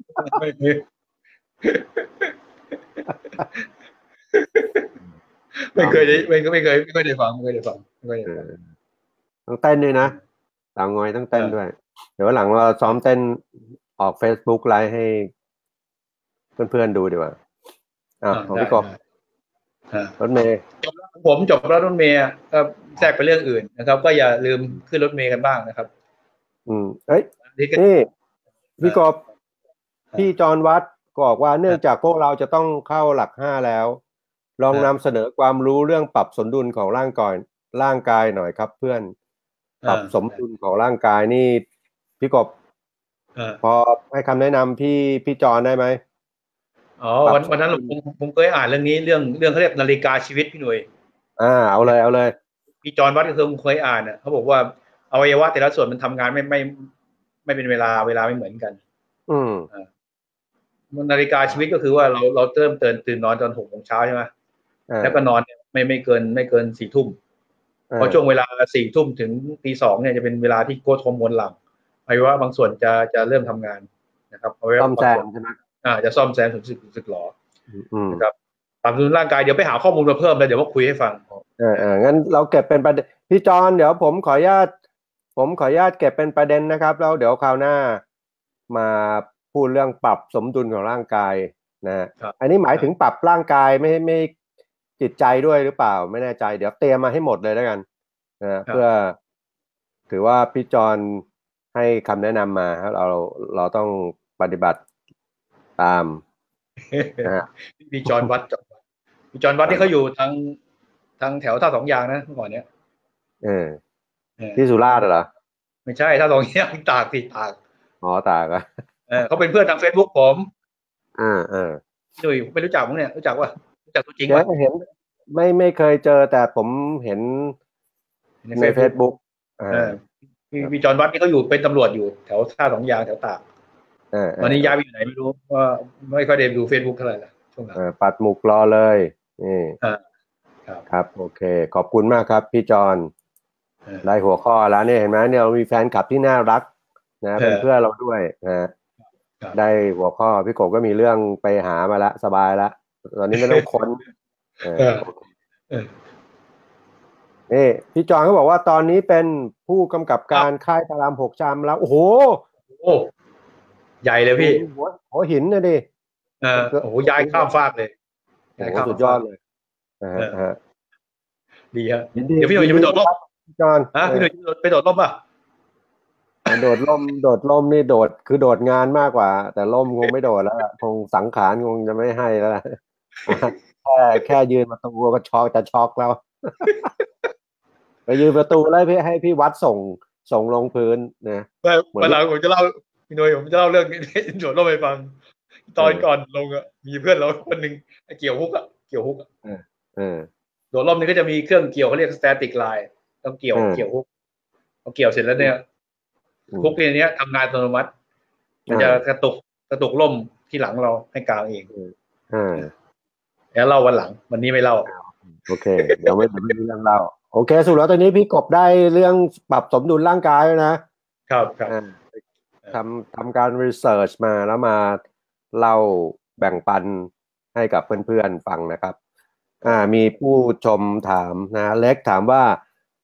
ไม่เคยได้ไม่ไม่เคยไม่เคยได้ฟังไม่เคยได้ฟังไม่เคยได้เอฟังอต้องเต้นด้วยนะเต่าง้อยต้องเต้นด้วยเดี๋ยววันหลังเราซ้อมเต้นออก Facebook ไลฟ์ให้เพื่อนๆดูดีกว่าอ่ะอ่าของได้พี่กบได้อ่ารถเมย์จบแล้วผมจบแล้วรถเมย์อะก็แทรกไปเรื่องอื่นนะครับก็อย่าลืมขึ้นรถเมย์กันบ้างนะครับอืมเอ้ยนี่ก็นี่อ่พี่กบาพี่จรวัดก็บอกว่าเนื่องจากพวกเราจะต้องเข้าหลักห้าแล้วลองอ่านำเสนอความรู้เรื่องปรับสมดุลของร่างกายร่างกายหน่อยครับเพื่อนปรับอ่าสมดุลของร่างกายนี่พี่กบอ่าพอให้คำแนะนำพี่พี่จรได้ไหมอ๋อปรับวันวันนั้นสมดุลผมผมเคยอ่านเรื่องนี้เรื่องเรื่องเขาเรียกนาฬิกาชีวิตพี่หน่วยอ่าเอาเลยเอาเลยพี่จอห์นวัดก็คือผมเคยอ่านอ่ะเขาบอกว่าอวัยวะแต่ละส่วนมันทำงานไม่ไม่ไม่เป็นเวลาเวลาไม่เหมือนกันอืมอ่านาฬิกาชีวิตก็คือว่าเราเราเริ่มตื่นตื่นนอนตอนหกโมงเช้าใช่ไหมอ่าแล้วก็นอนเนี่ยไม่ไม่เกินไม่เกินสี่ทุ่มเพราะช่วงอ่าเวลาสี่ทุ่มถึงตีสองเนี่ยจะเป็นเวลาที่โกรทฮอร์โมนหลั่งอวัยวะบางส่วนจะจะเริ่มทำงานนะครับอวัยวะซ่อมแซบางส่วนมใช่ไหมอ่าจะซ่อมแซมสึกสึกสึกหรออืมนะครับปรับสมดุลร่างกายเดี๋ยวไปหาข้อมูลมาเพิ่มแล้วเดี๋ยวมาคุยให้ฟังเออเอองั้นเราเก็บเป็นประเด็นพี่จรเดี๋ยวผมขออนุญาตผมขออนุญาตเก็บเป็นประเด็นนะครับแล้วเดี๋ยวคราวหน้ามาพูดเรื่องปรับสมดุลของร่างกายนะฮะครับอันนี้หมายถึงปรับร่างกายไม่ไม่จิตใจด้วยหรือเปล่าไม่แน่ใจเดี๋ยวเตรียมมาให้หมดเลยแล้วกันนะครับเพื่อถือว่าพี่จรให้คำแนะนำมาครับเราเราต้องปฏิบัติตามนะฮะพี่จอห์นวัดจอห์นวัดพี่จอห์นวัดที่เขาอยู่ทางทางแถวท่าสองยางนะเมื่อก่อนเนี้ยเออเออที่สุราษฎร์เหรอไม่ใช่ท่าสองยางตากสิตากอ๋อตากอ่ะเออเขาเป็นเพื่อนทางเฟซบุ๊กผมอ่าอ่าหนุ่ยไม่รู้จักมั้งเนี่ยรู้จักว่ารู้จักตัวจริงเจ๊ป่ะเห็นไม่ไม่เคยเจอแต่ผมเห็นในในเฟซบุ๊ก Facebook อ่าเออพี่ครับพี่จอห์นวัดนี่เขาอยู่เป็นตำรวจอยู่แถวท่าสองยางแถวตากอ่าตอนนี้อ่าย้ายไปอยู่ไหนไม่รู้ว่าไม่ค่อยได้ดูเฟซบุ๊กเท่าไหร่ละช่วงหลังอ่าปัดหมุกรอเลยนี่อ่าครับครับโอเคขอบคุณมากครับพี่จอนเออได้หัวข้อแล้วเนี่ยเห็นไหมเนี่ยเรามีแฟนคลับที่น่ารักนะเออเป็นเพื่อนเราด้วยนะครับได้หัวข้อพี่กบก็มีเรื่องไปหามาละสบายละตอนนี้ไม่ต้องค้นเออเออโอเคเออนี่พี่จอนเขาบอกว่าตอนนี้เป็นผู้กำกับอ้าวการค่ายพารามหกชามแล้วโอ้โหโอ้ใหญ่เลยอยู่พี่หัวหัวหินนะดิเออโอ้โหย้ายข้ามฟากเลยโอ้โหย้ายข้ามสุดยอฟากดเลยนะเออฮะฮะดีฮะยินดีเดี๋ยวพี่หนุ่ยินยจะไปโดดร่มดีนะครับพี่จอนฮะเออพี่หนุ่ยไปโดดร่มป่ะโดดร่มโดดร่มนี่โดดคือโดดงานมากกว่าแต่ร่มคงไม่โดดแล้วล่ะคงสังขารคงจะไม่ให้แล้วล่ะแค่แค่ยืนประตูก็ช็อกจะช็อกแล้วไปยืนประตูแล้วพี่ให้พี่วัดส่งส่งลงพื้นนะไม่เหมือนวันหลังผมจะเล่าพี่หนุ่ยผมจะเล่าเรื่องโดดร่มไปฟังตอนก่อนลงอ่ะมีเพื่อนเราคนหนึ่งเกี่ยวฮุกอ่ะเกี่ยวฮุกอ่ะเออเออโดดร่มนี่ก็จะมีเครื่องเกี่ยวเขาเรียก static line ต้องเกี่ยวเออเกี่ยวฮุกพอเกี่ยวเสร็จแล้วเนี่ยฮุกในนี้ทำงานอัตโนมัติมันจะกระตุกกระตุกร่มที่หลังเราให้กลางเองอ่าแล้วเล่าวันหลังวันนี้ไม่เล่าโอเคเดี๋ยวไม่เดี๋ยวไม่มีเรื่องเล่าโอเคสุดแล้วตอนนี้พี่กบได้เรื่องปรับสมดุลร่างกายแล้วนะครับครับอ่า ทำทำการรีเสิร์ชมาแล้วมาเล่าแบ่งปันให้กับเพื่อนๆฟังนะครับอ่ามีผู้ชมถามนะเล็กถามว่า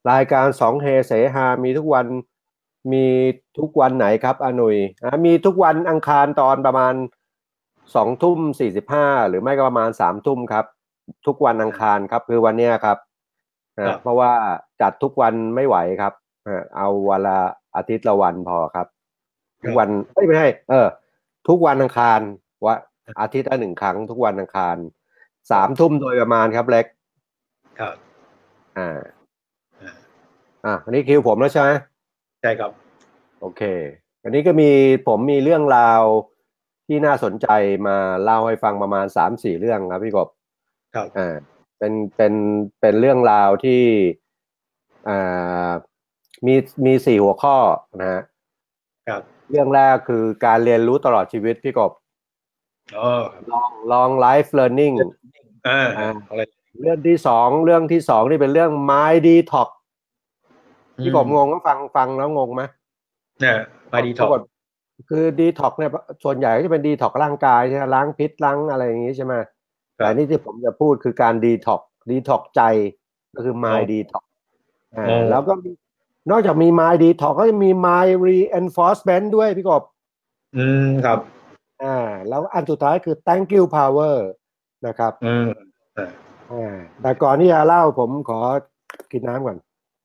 รายการสองเฮเสฮามีทุกวันมีทุกวันไหนครับอาหนุยอ่ะมีทุกวันอังคารตอนประมาณสองทุ่มสี่สิบห้าหรือไม่ก็ประมาณสามทุ่มครับทุกวันอังคารครับคือวันเนี้ยครับนะเพราะว่าจัดทุกวันไม่ไหวครับเอาวันละอาทิตย์ละวันพอครับทุกวันไม่ไม่ใช่เออทุกวันอังคารวะอาทิตย์ละหนึ่งครั้งทุกวันอังคารสามทุ่มโดยประมาณครับเล็กครับอ่าอ่าอันนี้คิวผมแล้วใช่ไหมใช่ครับโอเคอันนี้ก็มีผมมีเรื่องราวที่น่าสนใจมาเล่าให้ฟังประมาณสามสี่เรื่องครับพี่กบครับอ่าเป็นเป็นเป็นเรื่องราวที่อ่ามีมีสี่หัวข้อนะฮะครับเรื่องแรกคือการเรียนรู้ตลอดชีวิตพี่กบอ๋อ long long life learning อ่าอะไรเรื่องที่สองเรื่องที่สองนี่เป็นเรื่อง mind detox พี่กบงงก็ฟังฟังแล้วงงไหมเนี่ย mind detox คือ detox เนี่ยส่วนใหญ่ก็จะเป็น detox ร่างกายใช่ไหมล้างพิษล้างอะไรอย่างนี้ใช่ไหมแต่นี่ที่ผมจะพูดคือการ detox detox ใจก็คือ mind detox อ่าแล้วก็นอกจากมี mind detox ก็จะมี mind reinforcement ด้วยพี่กบอืมครับอ่าแล้วอันสุดท้ายคือ thank you power นะครับอืมอ่าแต่ก่อนที่จะเล่าผมขอกินน้ำก่อน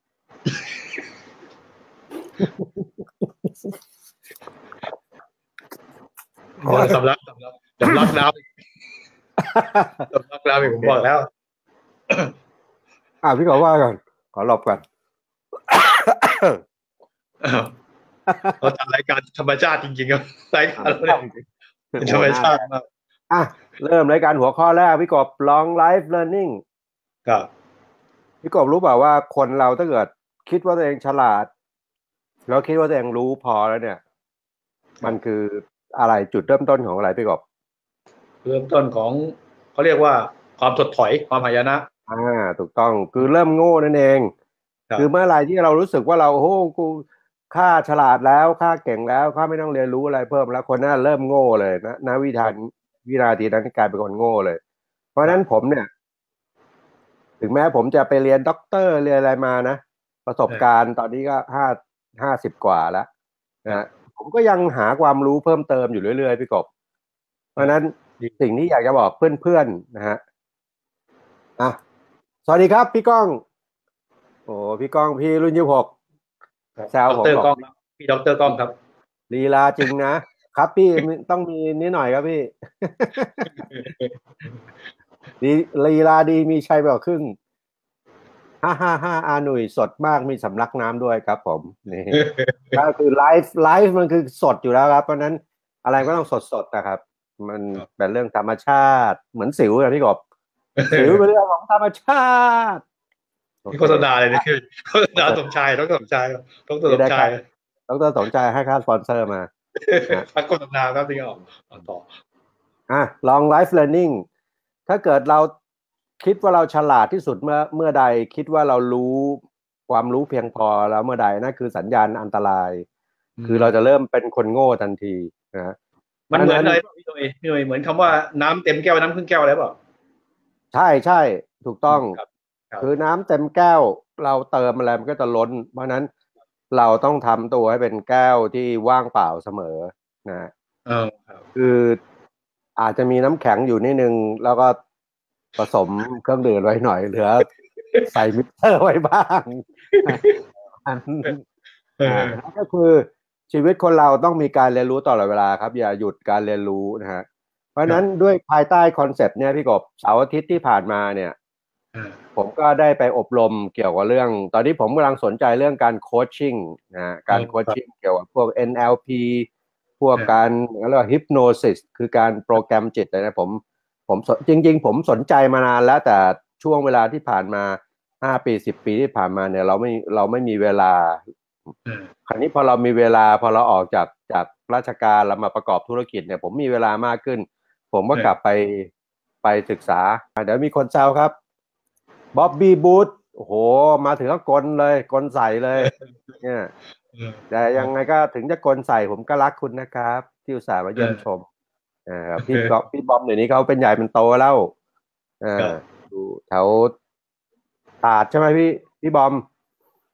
สำลักสำลักสำลักน้ำสำลักน้ำผมบอกแล้วอ่าพี่ขอว่าก่อนขอหลบก่อนเราจัดรายการธรรมชาติจริงๆครับรายการเราเนี่ยธรรมชาติมากอ่ะเริ่มรายการหัวข้อแรกพี่กบ long life learning ครับพี่กบรู้เปล่าว่าคนเราถ้าเกิดคิดว่าตัวเองฉลาดแล้วคิดว่าตัวเองรู้พอแล้วเนี่ยมันคืออะไรจุดเริ่มต้นของอะไรพี่กบเริ่มต้นของเขาเรียกว่าความถดถอยความหายนะอ่าถูกต้องคือเริ่มโง่นั่นเองคือเมื่อไหร่ที่เรารู้สึกว่าเราโอ้โหกูข้าฉลาดแล้วข้าเก่งแล้วข้าไม่ต้องเรียนรู้อะไรเพิ่มแล้วคนนั้นเริ่มโง่เลยนะณวิธานวินาทีนั้นกลายเป็นคนโง่เลยเพราะฉะนั้นผมเนี่ยถึงแม้ผมจะไปเรียนด็อกเตอร์เรียนอะไรมานะประสบการณ์ตอนนี้ก็ห้าห้าสิบกว่าแล้วนะผมก็ยังหาความรู้เพิ่มเติมอยู่เรื่อยๆพี่กบเพราะฉะนั้นสิ่งที่อยากจะบอกเพื่อนๆนะฮะอ่ะสวัสดีครับพี่ก้องโอ้พี่ก้องพี่รุ่นยี่สิบหกแซวผมบอกพี่ด็อกเตอร์ก้องครับลีลาจริงนะครับพี่ต้องมีนิดหน่อยครับพี่ดีลีลาดีมีชัยแบบครึ่งห้าห้าห้าอาหนุ่ยสดมากมีสำลักน้ำด้วยครับผมนี่ก็คือไลฟ์ไลฟ์มันคือสดอยู่แล้วครับเพราะนั้นอะไรก็ต้องสดสดนะครับมันเป็นเรื่องธรรมชาติเหมือนสิวนะพี่กบสิวเป็นเรื่องของธรรมชาติโฆษณาเลยนี่คือโฆษณาสมชายต้องสมชายต้องสมชายต้องสมชายให้ค่าสปอนเซอร์มาพักโฆษณาครับที่ออกต่ออ่ะ long life learning ถ้าเกิดเราคิดว่าเราฉลาดที่สุดเมื่อเมื่อใดคิดว่าเรารู้ความรู้เพียงพอแล้วเมื่อใดนั่นคือสัญญาณอันตรายคือเราจะเริ่มเป็นคนโง่ทันทีนะมันเหมือนอะไรพี่หน่อยพี่หน่อยเหมือนคำว่าน้ำเต็มแก้วน้ำครึ่งแก้วอะไรเปล่าใช่ใช่ถูกต้องคือน้ำเต็มแก้วเราเติมอะไรมันก็จะล้นเพราะนั้นเราต้องทำตัวให้เป็นแก้วที่ว่างเปล่าเสมอนะคืออาจจะมีน้ำแข็งอยู่นิดนึงแล้วก็ผสมเครื่องดื่มไว้หน่อยเหลือใส่มิกเซอร์ไว้บ้างก็คือชีวิตคนเราต้องมีการเรียนรู้ตลอดเวลาครับอย่าหยุดการเรียนรู้นะฮะเพราะนั้นด้วยภายใต้คอนเซปต์เนี่ยพี่กบเสาร์อาทิตย์ที่ผ่านมาเนี่ยผมก็ได้ไปอบรมเกี่ยวกับเรื่องตอนนี้ผมกำลังสนใจเรื่องการโคชชิ่งนะการโคชชิ่งเกี่ยวกับพวก เอ็น แอล พี พวกการเรียกว่าฮิปโนซิสคือการโปรแกรมจิตเลยนะผมผมจริงๆผมสนใจมานานแล้วแต่ช่วงเวลาที่ผ่านมาห้าปีสิบปีที่ผ่านมาเนี่ยเราไม่เราไม่มีเวลาคราวนี้พอเรามีเวลาพอเราออกจากจากราชการเรามาประกอบธุรกิจเนี่ยผมมีเวลามากขึ้นผมก็กลับไปไปศึกษาเดี๋ยวมีคนแซวครับบ๊อบบี้บูธโอ้โหมาถึงก็กลเลยกลใส่เลยเนี่ยแต่ยังไงก็ถึงจะกลใส่ผมก็รักคุณนะครับที่อุตส่าห์มาเยี่ยมชมอ่าพี่ก็พี่บอมเดี๋ยวนี้เขาเป็นใหญ่เป็นโตแล้วอ่าดูแถวตราดใช่ไหมพี่พี่บอม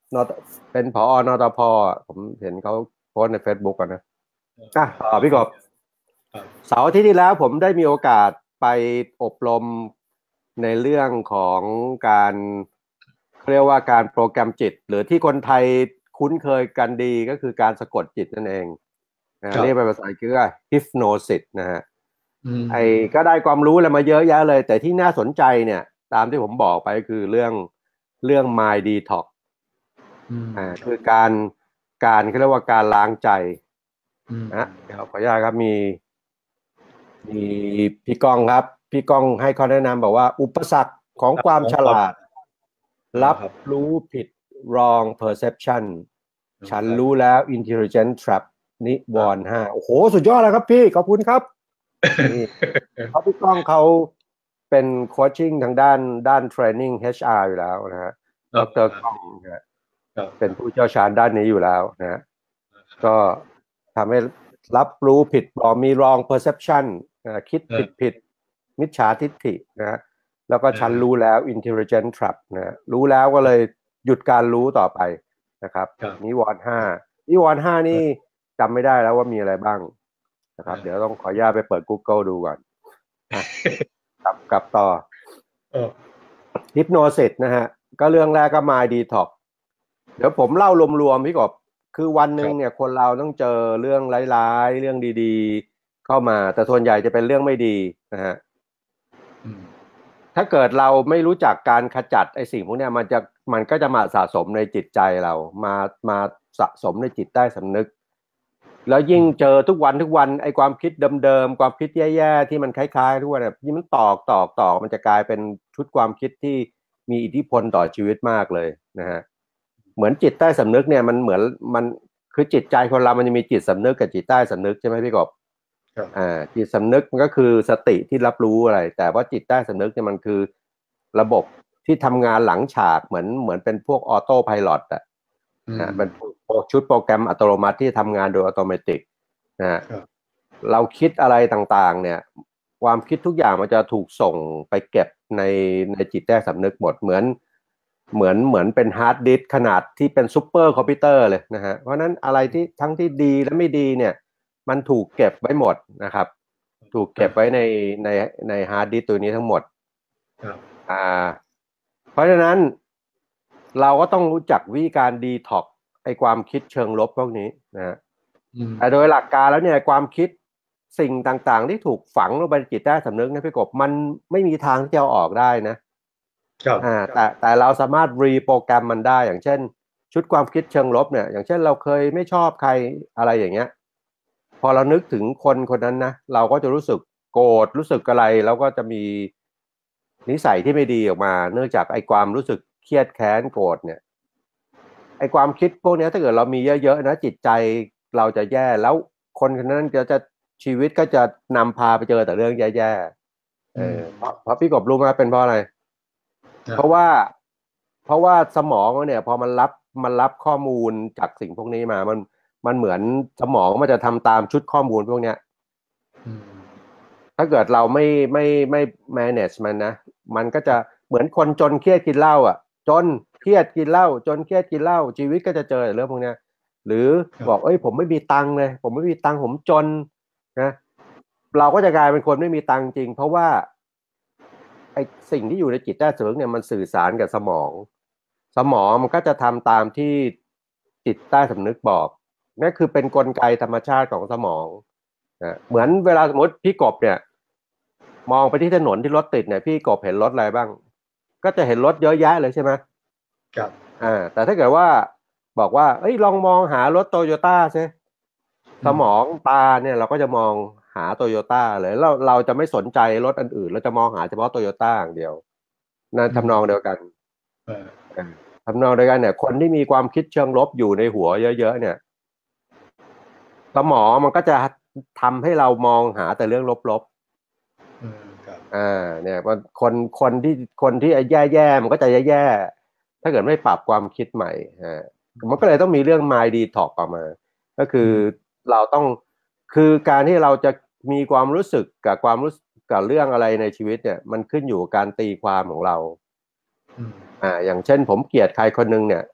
นอเป็นผอนตพผมเห็นเขาโพสใน Facebook ก่อนนะอ่ะต่อพี่กบเสาร์อาทิตย์ที่แล้วผมได้มีโอกาสไปอบรมในเรื่องของการเรียกว่าการโปรแกรมจิตหรือที่คนไทยคุ้นเคยกันดีก็คือการสะกดจิตนั่นเองนะเรียกเป็นภาษาอังกฤษว่า hypnosis นะฮะไอ้ก็ได้ความรู้อะไรมาเยอะแยะเลยแต่ที่น่าสนใจเนี่ยตามที่ผมบอกไปคือเรื่องเรื่อง mind detox อ่าคือการการเขาเรียกว่าการล้างใจนะเดี๋ยวขออนุญาตครับมีมีพี่ก้องครับพี่ก้องให้ข้อแนะนำบอกว่าอุปสรรคของความฉลาดรับรู้ผิด wrong perception ฉันรู้แล้ว intelligent trap นิวรณ์ห้าโอ้โหสุดยอดเลยครับพี่ขอบคุณครับนี่เขาพี่ก้องเขาเป็นโคชชิ่งทางด้านด้านเทรนนิ่ง เอช อาร์ อยู่แล้วนะฮะดร.ก้องนะเป็นผู้เชี่ยวชาญด้านนี้อยู่แล้วนะฮะก็ทำให้รับรู้ผิดมี wrong perception คิดผิดผิดมิจฉาทิฏฐินะฮะแล้วก็ฉันรู้แล้ว intelligent trap นะรู้แล้วก็เลยหยุดการรู้ต่อไปนะครับนิวรณ์ห้านิวรณ์ห้านี่จำไม่ได้แล้วว่ามีอะไรบ้างนะครับเดี๋ยวต้องขออนุญาตไปเปิด Google ดูก่อนกลับกลับต่อฮิปโนซิสนะฮะก็เรื่องแรกก็ Mind Detox เดี๋ยวผมเล่ารวมๆพี่กบคือวันหนึ่งเนี่ยคนเราต้องเจอเรื่องร้ายๆเรื่องดีๆเข้ามาแต่ส่วนใหญ่จะเป็นเรื่องไม่ดีนะฮะถ้าเกิดเราไม่รู้จักการขจัดไอ้สิ่งพวกนี้มันจะมันก็จะมาสะสมในจิตใจเรามามาสะสมในจิตใต้สำนึกแล้วยิ่งเจอทุกวันทุกวันไอ้ความคิดเดิมๆความคิดแย่ๆที่มันคล้ายๆทุกวันแบบยิ่งมันตอกตอกตอกมันจะกลายเป็นชุดความคิดที่มีอิทธิพลต่อชีวิตมากเลยนะฮะเหมือนจิตใต้สำนึกเนี่ยมันเหมือนมันคือจิตใจคนเรามันจะมีจิตสำนึกกับจิตใต้สำนึกใช่ไหมพี่กบอ่าจิตสำนึกมันก็คือสติที่รับรู้อะไรแต่ว่าจิตใต้สำนึกเนี่ยมันคือระบบที่ทำงานหลังฉากเหมือนเหมือนเป็นพวกออโต้ไพลอตอ่ะนะเป็นชุดโปรแกรมอัตโนมัติที่ทำงานโดยอัตโนมัตินะฮะเราคิดอะไรต่างๆเนี่ยความคิดทุกอย่างมันจะถูกส่งไปเก็บในในจิตใต้สำนึกหมดเหมือนเหมือนเหมือนเป็นฮาร์ดดิสก์ขนาดที่เป็นซูเปอร์คอมพิวเตอร์เลยนะฮะเพราะนั้นอะไรที่ทั้งที่ดีและไม่ดีเนี่ยมันถูกเก็บไว้หมดนะครับถูกเก็บไว้ในในในฮาร์ดดิสก์ตัวนี้ทั้งหมดอ่าเพราะฉะนั้นเราก็ต้องรู้จักวิธีการดีท็อกไอ้ความคิดเชิงลบพวกนี้นะฮะแต่โดยหลักการแล้วเนี่ยความคิดสิ่งต่างๆที่ถูกฝังลงไปในจิตใต้สำนึกนะพี่กบมันไม่มีทางที่จะเอาออกได้นะครับอ่าแต่แต่เราสามารถรีโปรแกรมมันได้อย่างเช่นชุดความคิดเชิงลบเนี่ยอย่างเช่นเราเคยไม่ชอบใครอะไรอย่างเงี้ยพอเรานึกถึงคนคนนั้นนะเราก็จะรู้สึกโกรธรู้สึกอะไรแล้วก็จะมีนิสัยที่ไม่ดีออกมาเนื่องจากไอ้ความรู้สึกเครียดแค้นโกรธเนี่ยไอ้ความคิดพวกนี้ถ้าเกิดเรามีเยอะๆนะจิตใจเราจะแย่แล้วคนคนนั้นจะจะชีวิตก็จะนำพาไปเจอแต่เรื่องแย่ๆเออเพราะเพราะพี่กบรู้ไหมเป็นเพราะอะไรเพราะว่าเพราะว่าสมองเนี่ยพอมันรับมันรับข้อมูลจากสิ่งพวกนี้มามันมันเหมือนสมองมันจะทำตามชุดข้อมูลพวกเนี้ยถ้าเกิดเราไม่ไม่ไม่ manage มันนะมันก็จะเหมือนคนจนเครียดกินเหล้าอ่ะจนเครียดกินเหล้าจนเครียดกินเหล้าชีวิตก็จะเจอเรื่องพวกนี้หรือบอกเอ้ยผมไม่มีตังค์เลยผมไม่มีตังค์ผมจนนะเราก็จะกลายเป็นคนไม่มีตังค์จริงเพราะว่าไอ้สิ่งที่อยู่ในจิตใต้สำนึกเนี่ยมันสื่อสารกับสมองสมองมันก็จะทำตามที่จิตใต้สำนึกบอกนั่นคือเป็นกลไกธรรมชาติของสมองนะเหมือนเวลาสมมติพี่กบเนี่ยมองไปที่ถนนที่รถติดเนี่ยพี่กบเห็นรถอะไรบ้างก็จะเห็นรถเยอะแยะเลยใช่ไหมครับอ่าแต่ถ้าเกิดว่าบอกว่าเอ้ยลองมองหารถโตโยต้าซิสมองตาเนี่ยเราก็จะมองหาโตโยต้าเลยเราเราจะไม่สนใจรถอันอื่นเราจะมองหาเฉพาะโตโยต้าอย่างเดียวนั่นทำนองเดียวกันทำนองเดียวกันเนี่ยคนที่มีความคิดเชิงลบอยู่ในหัวเยอะๆเนี่ยสมองมันก็จะทำให้เรามองหาแต่เรื่องลบๆอ่าเนี่ยคนคนที่คนที่แย่ๆมันก็จะแย่ๆถ้าเกิดไม่ปรับความคิดใหม่อ่ามันก็เลยต้องมีเรื่อง Mind Detox ออกมาก็คือเราต้องคือการที่เราจะมีความรู้สึกกับความรู้กับเรื่องอะไรในชีวิตเนี่ยมันขึ้นอยู่กับการตีความของเราอ่าอย่างเช่นผมเกลียดใครคนนึงเนี่ย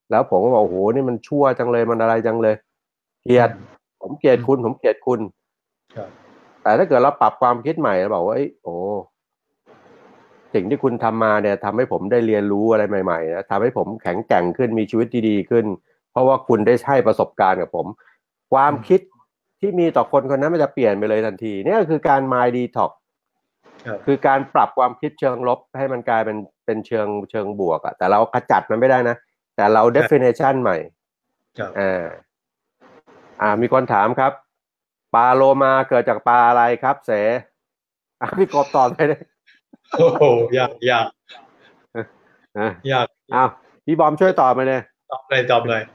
แล้วผมก็บอกโอ้โหนี่มันชั่วจังเลยมันอะไรจังเลยเกลียดผมเกลียดคุณผมเกลียดคุณแต่ถ้าเกิดเราปรับความคิดใหม่เราบอกว่าโอ้สิ่งที่คุณทำมาเนี่ยทำให้ผมได้เรียนรู้อะไรใหม่ๆนะทำให้ผมแข็งแกร่งขึ้นมีชีวิตที่ดีขึ้นเพราะว่าคุณได้ให้ประสบการณ์กับผมความคิดที่มีต่อคนคนนั้นมันจะเปลี่ยนไปเลยทันทีนี่ก็คือการ mind detox คือการปรับความคิดเชิงลบให้มันกลายเป็นเป็นเชิงเชิงบวกอะแต่เราขจัดมันไม่ได้นะแต่เรา definition ใหม่อ่าอ่ามีคนถามครับปลาโลมาเกิดจากปลาอะไรครับเสอ่ะพี่กบตอบไปเลยโอ้โหยากยากยากอ้าวพี่บอมช่วยตอบมาเลยตอบเลยตอบเลย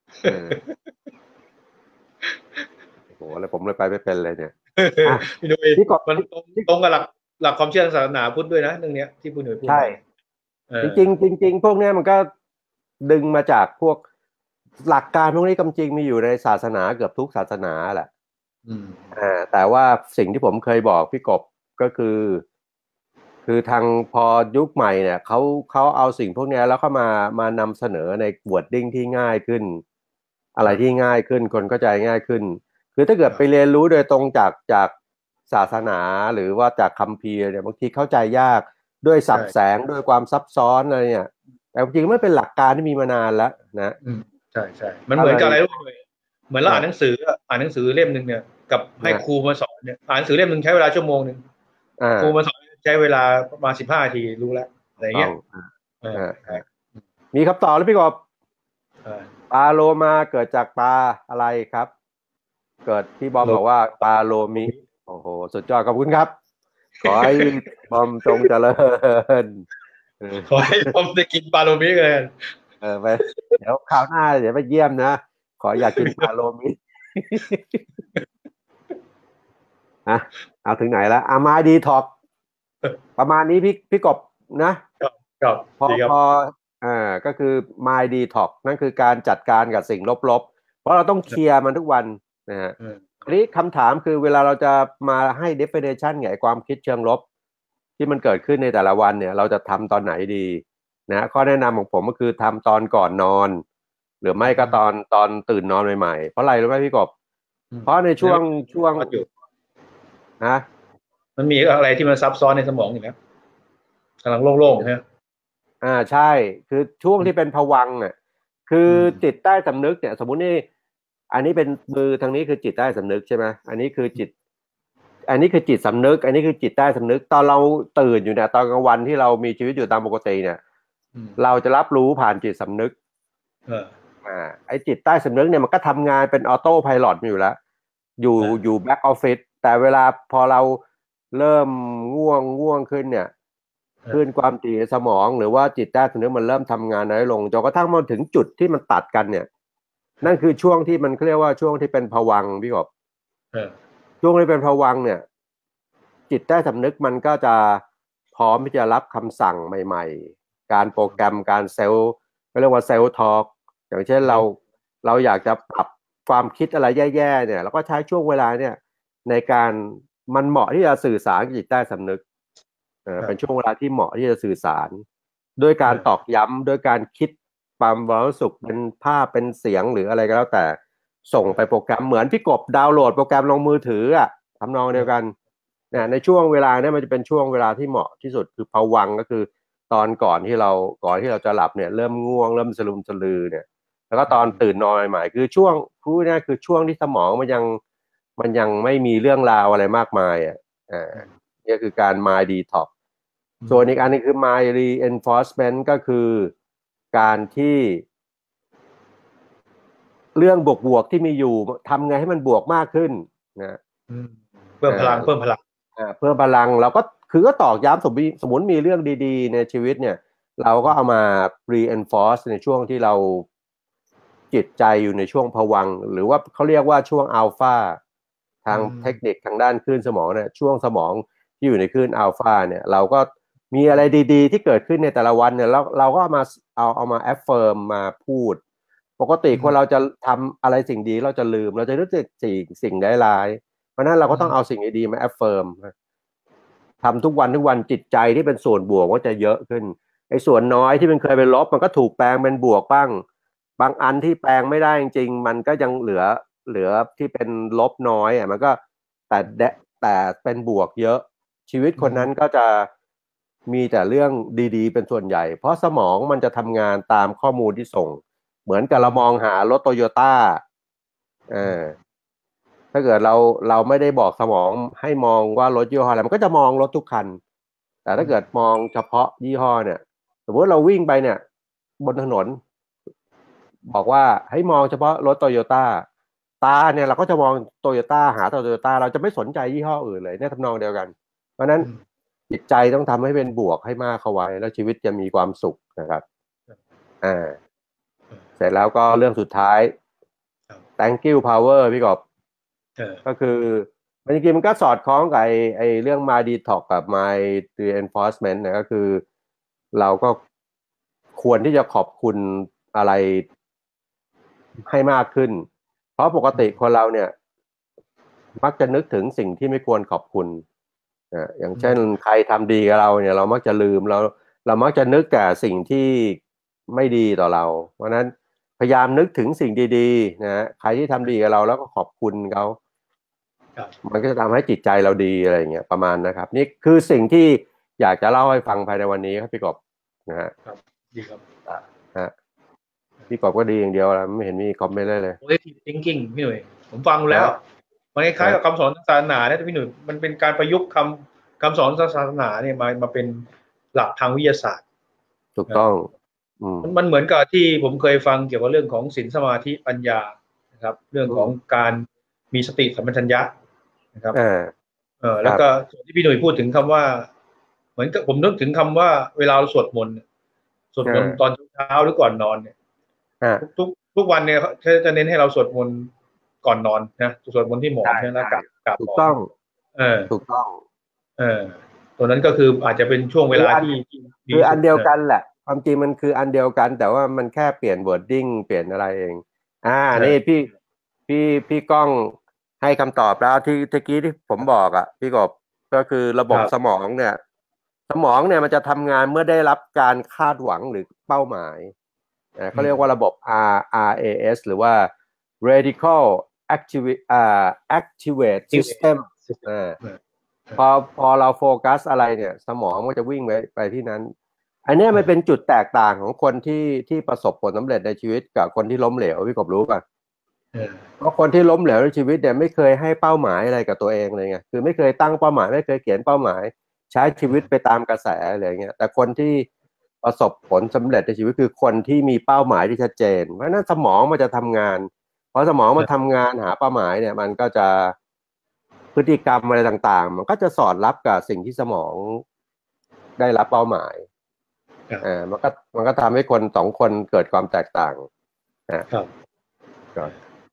โอ้โหแล้วผมเลยไปไม่เป็นเลยเนี่ยพี่หนุ่ยมันตรงตรงกับหลักหลักความเชื่อทางศาสนาพุทธด้วยนะเรื่องนี้ที่พี่หนุ่ยพูดใช่จริงจริงจริงพวกนี้มันก็ดึงมาจากพวกหลักการพวกนี้กำจริงมีอยู่ในศาสนาเกือบทุกศาสนาแหละอ่าแต่ว่าสิ่งที่ผมเคยบอกพี่กบก็คือคือทางพอยุคใหม่เนี่ยเขาเขาเอาสิ่งพวกนี้แล้วเข้ามามานำเสนอในวอร์ดดิ้งที่ง่ายขึ้นอะไรที่ง่ายขึ้นคนเข้าใจง่ายขึ้นคือถ้าเกิดไปเรียนรู้โดยตรงจากจากศาสนาหรือว่าจากคัมภีร์เนี่ยบางทีเข้าใจยากด้วยสับแสงด้วยความซับซ้อนอะไรเนี่ยแต่จริงๆไม่เป็นหลักการที่มีมานานแล้วนะใช่ใช่มันเหมือนกับอะไรรู้ไหมเหมือนเราอ่านหนังสืออ่านหนังสือเล่มหนึ่งเนี่ยกับให้ครูมาสอนเนี่ยอ่านหนังสือเล่มหนึ่งใช้เวลาชั่วโมงหนึ่งครูมาสอนใช้เวลาประมาณสิบห้านาทีรู้แล้วอะไรเงี้ยมีคำตอบแล้วพี่กบปลาโลมาเกิดจากปลาอะไรครับเกิดพี่บอมบอกว่าปลาโลมิโอ้โหสุดยอดขอบคุณครับขอให้บอมจงเจริญขอให้บอมได้กินปลาโลมิกันเออไปเดี๋ยวคราวหน้าเดี๋ยวไปเยี่ยมนะขออยากกินปลาโลมิอ่ะเอาถึงไหนแล้วอามาดีท็อกประมาณนี้พี่พี่กบนะครับพอพออ่าก็คือ My Detox นั่นคือการจัดการกับสิ่งลบๆเพราะเราต้องเคลียร์มันทุกวันนะฮะทีนี้คำถามคือเวลาเราจะมาให้ definition ไงความคิดเชิงลบที่มันเกิดขึ้นในแต่ละวันเนี่ยเราจะทำตอนไหนดีนะข้อแนะนำของผมก็คือทำตอนก่อนนอนหรือไม่ก็ตอนตอนตื่นนอนใหม่ๆเพราะอะไรรู้ไหมพี่กบเพราะในช่วงช่วงฮะมันมีอะไรที่มันซับซ้อนในสมองอยู่นะกำลังโล่งๆใช่ไหมอ่าใช่คือช่วงที่เป็นภวังค์อ่ะคือจิตใต้สำนึกเนี่ยสมมุตินี่อันนี้เป็นมือทางนี้คือจิตใต้สำนึกใช่ไหมอันนี้คือจิตอันนี้คือจิตสำนึกอันนี้คือจิตใต้สำนึกตอนเราตื่นอยู่เนี่ยตอนกลางวันที่เรามีชีวิตอยู่ตามปกติเนี่ยเราจะรับรู้ผ่านจิตสำนึกอ่าไอ้จิตใต้สำนึกเนี่ยมันก็ทำงานเป็นออโต้ไพลอตอยู่แล้วอยู่อยู่แบ็กออฟฟิศแต่เวลาพอเราเริ่มง่วงง่วงขึ้นเนี่ยขึ้นความถี่สมองหรือว่าจิตใต้สำนึกมันเริ่มทำงานน้อยลงจนกระทั่งมาถึงจุดที่มันตัดกันเนี่ยนั่นคือช่วงที่มันเรียกว่าช่วงที่เป็นภวังค์พี่กบช่วงที่เป็นภวังค์เนี่ยจิตใต้สำนึกมันก็จะพร้อมที่จะรับคำสั่งใหม่ๆการโปรแกรมการเซลล์เรียกว่าเซลล์ทอล์กอย่างเช่นเราเราอยากจะปรับความคิดอะไรแย่ๆเนี่ยเราก็ใช้ช่วงเวลาเนี่ยในการมันเหมาะที่จะสื่อสารกับจิตใต้สำนึกเป็นช่วงเวลาที่เหมาะที่จะสื่อสารด้วยการตอกย้ำด้วยการคิดความรู้สึกเป็นภาพเป็นเสียงหรืออะไรก็แล้วแต่ส่งไปโปรแกรมเหมือนพี่กบดาวน์โหลดโปรแกรมลงมือถืออ่ะทำนองเดียวกันเนี่ยในช่วงเวลาเนี่ยมันจะเป็นช่วงเวลาที่เหมาะที่สุดคือภวังค์ก็คือตอนก่อนที่เราก่อนที่เราจะหลับเนี่ยเริ่มง่วงเริ่มสลุมสลือเนี่ยแล้วก็ตอนตื่นนอนใหม่ๆคือช่วงพูดง่ายคือช่วงที่สมองมันยังมันยังไม่มีเรื่องราวอะไรมากมายอ่ะอ่านี่คือการ mind detox ส่วนอีกอันนึงคือ mind reinforcement ก็คือการที่เรื่องบวกๆที่มีอยู่ทำไงให้มันบวกมากขึ้นนะเพิ่มพลังเพิ่มพลังอ่าเพิ่มพลังเราก็คือก็ตอกย้ำสมมติสมมติมีเรื่องดีๆในชีวิตเนี่ยเราก็เอามา reinforce ในช่วงที่เราจิตใจอยู่ในช่วงภวังค์หรือว่าเขาเรียกว่าช่วงอัลฟาทางเทคนิคทางด้านคลื่นสมองเนี่ยช่วงสมองที่อยู่ในคลื่นอัลฟาเนี่ยเราก็มีอะไรดีๆที่เกิดขึ้นในแต่ละวันเนี่ยเราเราก็มาเอาเอามาแอฟเฟิร์มมาพูดปกติคนเราจะทำอะไรสิ่งดีเราจะลืมเราจะนึกถึงสิ่งสิ่งร้ายๆเพราะนั้นเราก็ต้องเอาสิ่งดีๆมาแอฟเฟิร์มทำทุกวันทุกวันจิตใจที่เป็นส่วนบวกก็จะเยอะขึ้นไอ้ส่วนน้อยที่มันเคยเป็นลบมันก็ถูกแปลงเป็นบวกบ้างบางอันที่แปลงไม่ได้จริงๆมันก็ยังเหลือเหลือที่เป็นลบน้อยอ่ะมันก็แต่แต่เป็นบวกเยอะชีวิตคนนั้นก็จะมีแต่เรื่องดีๆเป็นส่วนใหญ่เพราะสมองมันจะทำงานตามข้อมูลที่ส่งเหมือนกับเรามองหารถโตโยต้าเออถ้าเกิดเราเราไม่ได้บอกสมองให้มองว่ารถยี่ห้ออะไรมันก็จะมองรถทุกคันแต่ถ้าเกิดมองเฉพาะยี่ห้อเนี่ยสมมติเราวิ่งไปเนี่ยบนถนนบอกว่าให้มองเฉพาะรถโตโยต้าตาเนี่ยเราก็จะมองโตโยต้าหาโตโยต้าเราจะไม่สนใจยี่ห้ออื่นเลยเนี่ยทำนองเดียวกันเพราะนั้นจิตใจต้องทำให้เป็นบวกให้มากเข้าไว้แล้วชีวิตจะมีความสุขนะครับอ่าเสร็จแล้วก็เรื่องสุดท้าย thank you power พี่กบก็คือจริงๆมันก็สอดคล้องกับไอ้ไอ้เรื่อง my detox กับ my reinforcement นะก็คือเราก็ควรที่จะขอบคุณอะไรให้มากขึ้นเพราะปกติคนเราเนี่ยมักจะนึกถึงสิ่งที่ไม่ควรขอบคุณอ่าอย่างเช่นใครทำดีกับเราเนี่ยเรามักจะลืมเราเรามักจะนึกแต่สิ่งที่ไม่ดีต่อเราเพราะฉะนั้นพยายามนึกถึงสิ่งดีๆนะใครที่ทำดีกับเราแล้วก็ขอบคุณเขามันก็จะทำให้จิตใจเราดีอะไรอย่างเงี้ยประมาณนะครับนี่คือสิ่งที่อยากจะเล่าให้ฟังภายในวันนี้ครับพี่กบนะฮะครับดีครับฮะพี่กบก็ดีอย่างเดียวแล้วไม่เห็นมีคอมเมนต์เลยเลย positive thinking พี่หนุ่ยผมฟังแล้วมันคล้ายๆกับคำสอนศาสนาเนี่ยพี่หนุ่ยมันเป็นการประยุกต์คำคำสอนศาสนาเนี่ยมามาเป็นหลักทางวิทยาศาสตร์ถูกต้องมันเหมือนกับที่ผมเคยฟังเกี่ยวกับเรื่องของศีลสมาธิปัญญานะครับเรื่องของการมีสติสัมปชัญญะนะครับเออแล้วก็ส่วนที่พี่หนุ่ยพูดถึงคำว่าเหมือนกับผมนึกถึงคำว่าเวลาเราสวดมนต์สวดมนต์ตอนเช้าหรือก่อนนอนเนี่ยทุกทุกวันเนี่ยเขาจะเน้นให้เราสวดมนต์ก่อนนอนนะสวดมนต์ที่หมอนใช่ไหมแล้วกับกับหมอนถูกต้องเออถูกต้องเออตัวนั้นก็คืออาจจะเป็นช่วงเวลาที่คืออันเดียวกันแหละความจริงมันคืออันเดียวกันแต่ว่ามันแค่เปลี่ยน wording เปลี่ยนอะไรเองอ่านี่พี่พี่พี่ก้องให้คำตอบแล้วที่ตะกี้ที่ผมบอกอ่ะพี่กบก็คือระบบสมองเนี่ยสมองเนี่ยมันจะทำงานเมื่อได้รับการคาดหวังหรือเป้าหมายเขาเรียกว่าระบบ R R A S หรือว่า Radical Activate อ่า Activate System อ่าพอพอเราโฟกัสอะไรเนี่ยสมองมันจะวิ่งไปไปที่นั้นอันนี้มันเป็นจุดแตกต่างของคนที่ที่ประสบผลสำเร็จในชีวิตกับคนที่ล้มเหลวพี่กบรู้ป่ะเพราะคนที่ล้มเหลวในชีวิตเนี่ยไม่เคยให้เป้าหมายอะไรกับตัวเองเลยไงคือไม่เคยตั้งเป้าหมายไม่เคยเขียนเป้าหมายใช้ชีวิตไปตามกระแสอะไรเงี้ยแต่คนที่ประสบผลสำเร็จในชีวิตคือคนที่มีเป้าหมายที่ชัดเจนเพราะนั้นสมองมันจะทำงานพอสมองมันทำงานหาเป้าหมายเนี่ยมันก็จะพฤติกรรมอะไรต่างๆมันก็จะสอดรับกับสิ่งที่สมองได้รับเป้าหมายอ่ามันก็มันก็ทำให้คนสองคนเกิดความแตกต่างนะครับก็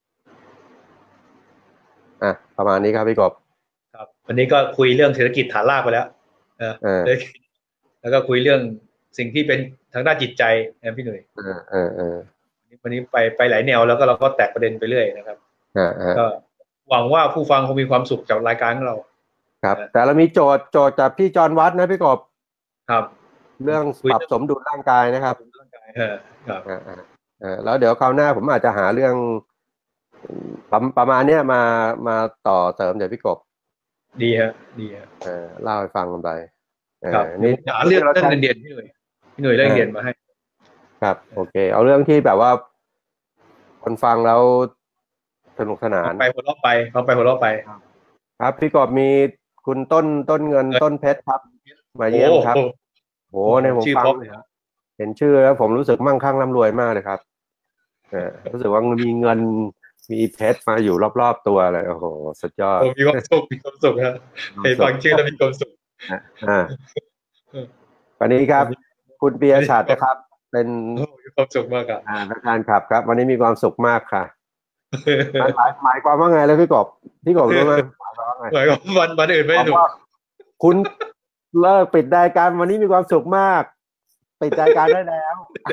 อ่ะประมาณนี้ครับพี่กบครับวันนี้ก็คุยเรื่องเศรษฐกิจฐานรากไปแล้วนะแล้วก็คุยเรื่องสิ่งที่เป็นทางด้านจิตใจนะพี่หนุ่ยเออเออเออวันนี้ไปไปหลายแนวแล้วก็เราก็แตกประเด็นไปเรื่อยนะครับก็หวังว่าผู้ฟังคงมีความสุขจากรายการของเราครับแต่เรามีโจทย์โจทย์จากพี่จรวัฒน์นะพี่กบครับเรื่องปรับสมดุลร่างกายนะครับร่างกายครับอ่าแล้วเดี๋ยวคราวหน้าผมอาจจะหาเรื่องประมาณเนี้ยมามาต่อเสริมเดี๋ยวพี่กบดีฮะดีฮะเออเล่าให้ฟังกันไปครับนี่หาเรื่องเรื่องเด่นๆพี่หน่วยพี่หน่วยเรื่องเด่นมาให้ครับโอเคเอาเรื่องที่แบบว่าคนฟังแล้วสนุกสนานไปหัวเราะไปเขาไปหัวเราะไปครับพี่กบมีคุณต้นต้นเงินต้นเพชรครับมาเยี่ยมครับโหในผมฟังเห็นชื่อแล้วผมรู้สึกมั่งคั่งร่ำรวยมากเลยครับเออรู้สึกว่ามีเงินมีเพชรมาอยู่รอบๆตัวเลยโอ้โหสุดยอดมีความสุขมีความสุขครับให้ฟังชื่อแล้วมีความสุขอ่าวันนี้ครับคุณเบียร์ฉัตรนะครับเป็นมีความสุขมากครับอ่าประธานขับครับวันนี้มีความสุขมากค่ะหมายหมายความว่าไงเลยพี่กบพี่กบรู้ไหมหมายความว่าไงหมายความวันวันอื่นไม่หนุกคุณเลิกปิดรายการวันนี้มีความสุขมากปิดรายการได้แล้ว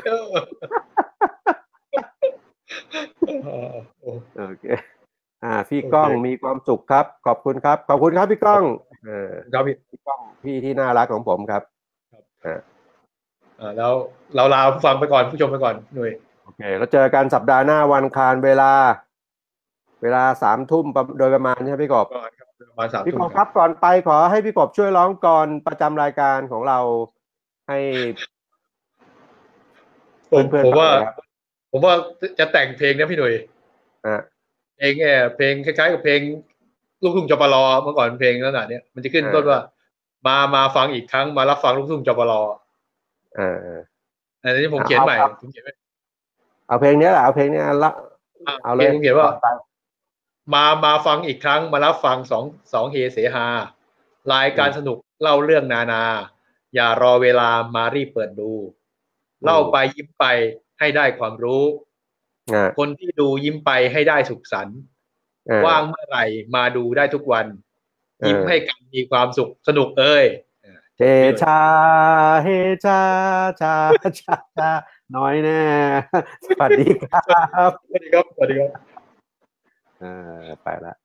โอเคอ่าพี่ก้องมีความสุขครับขอบคุณครับขอบคุณครับพี่ก้องเออครับพี่ก้องพี่ที่น่ารักของผมครับอ่าแล้วเราลาผู้ฟังไปก่อนผู้ชมไปก่อนหน่วยโอเคแล้วเจอกันสัปดาห์หน้าวันอังคารเวลา เวลาสามทุ่มโดยประมาณใช่ไหมพี่กบประมาณสามพี่ทุ่มกบครับก่อนไปขอให้พี่กบช่วยร้องกลประจำรายการของเราให้ผมเพื่อนๆผมว่าฟังเลยครับผมว่าจะแต่งเพลงนะพี่หนุ่ยอ่ะเพลงแอบเพลงคล้ายๆกับเพลงลูกทุ่งจปรเมื่อก่อนเพลงลักษณะเนี้ยมันจะขึ้นต้นว่ามามาฟังอีกครั้งมารับฟังลูกทุ่งจปรอ่าอันนี้ผมเขียนเอาใหม่เอาผมเขียนเอาเพลงนี้แหละเอาเพลงนี้ละเอาเพเลยลงผมเขียนว่าก่อนไปมามาฟังอีกครั้งมารับฟังสองสองเฮเสฮารายการสนุกเล่าเรื่องนานาอย่ารอเวลามารีบเปิดดูเล่าไปยิ้มไปให้ได้ความรู้คนที่ดูยิ้มไปให้ได้สุขสันต์ว่างเมื่อไหร่มาดูได้ทุกวันยิ้มให้กันมีความสุขสนุกเอ้ยเฮชาเฮชาชาชาชาน้อยแน่สวัสดีครับสวัสดีครับสวัสดีครับเออไปละ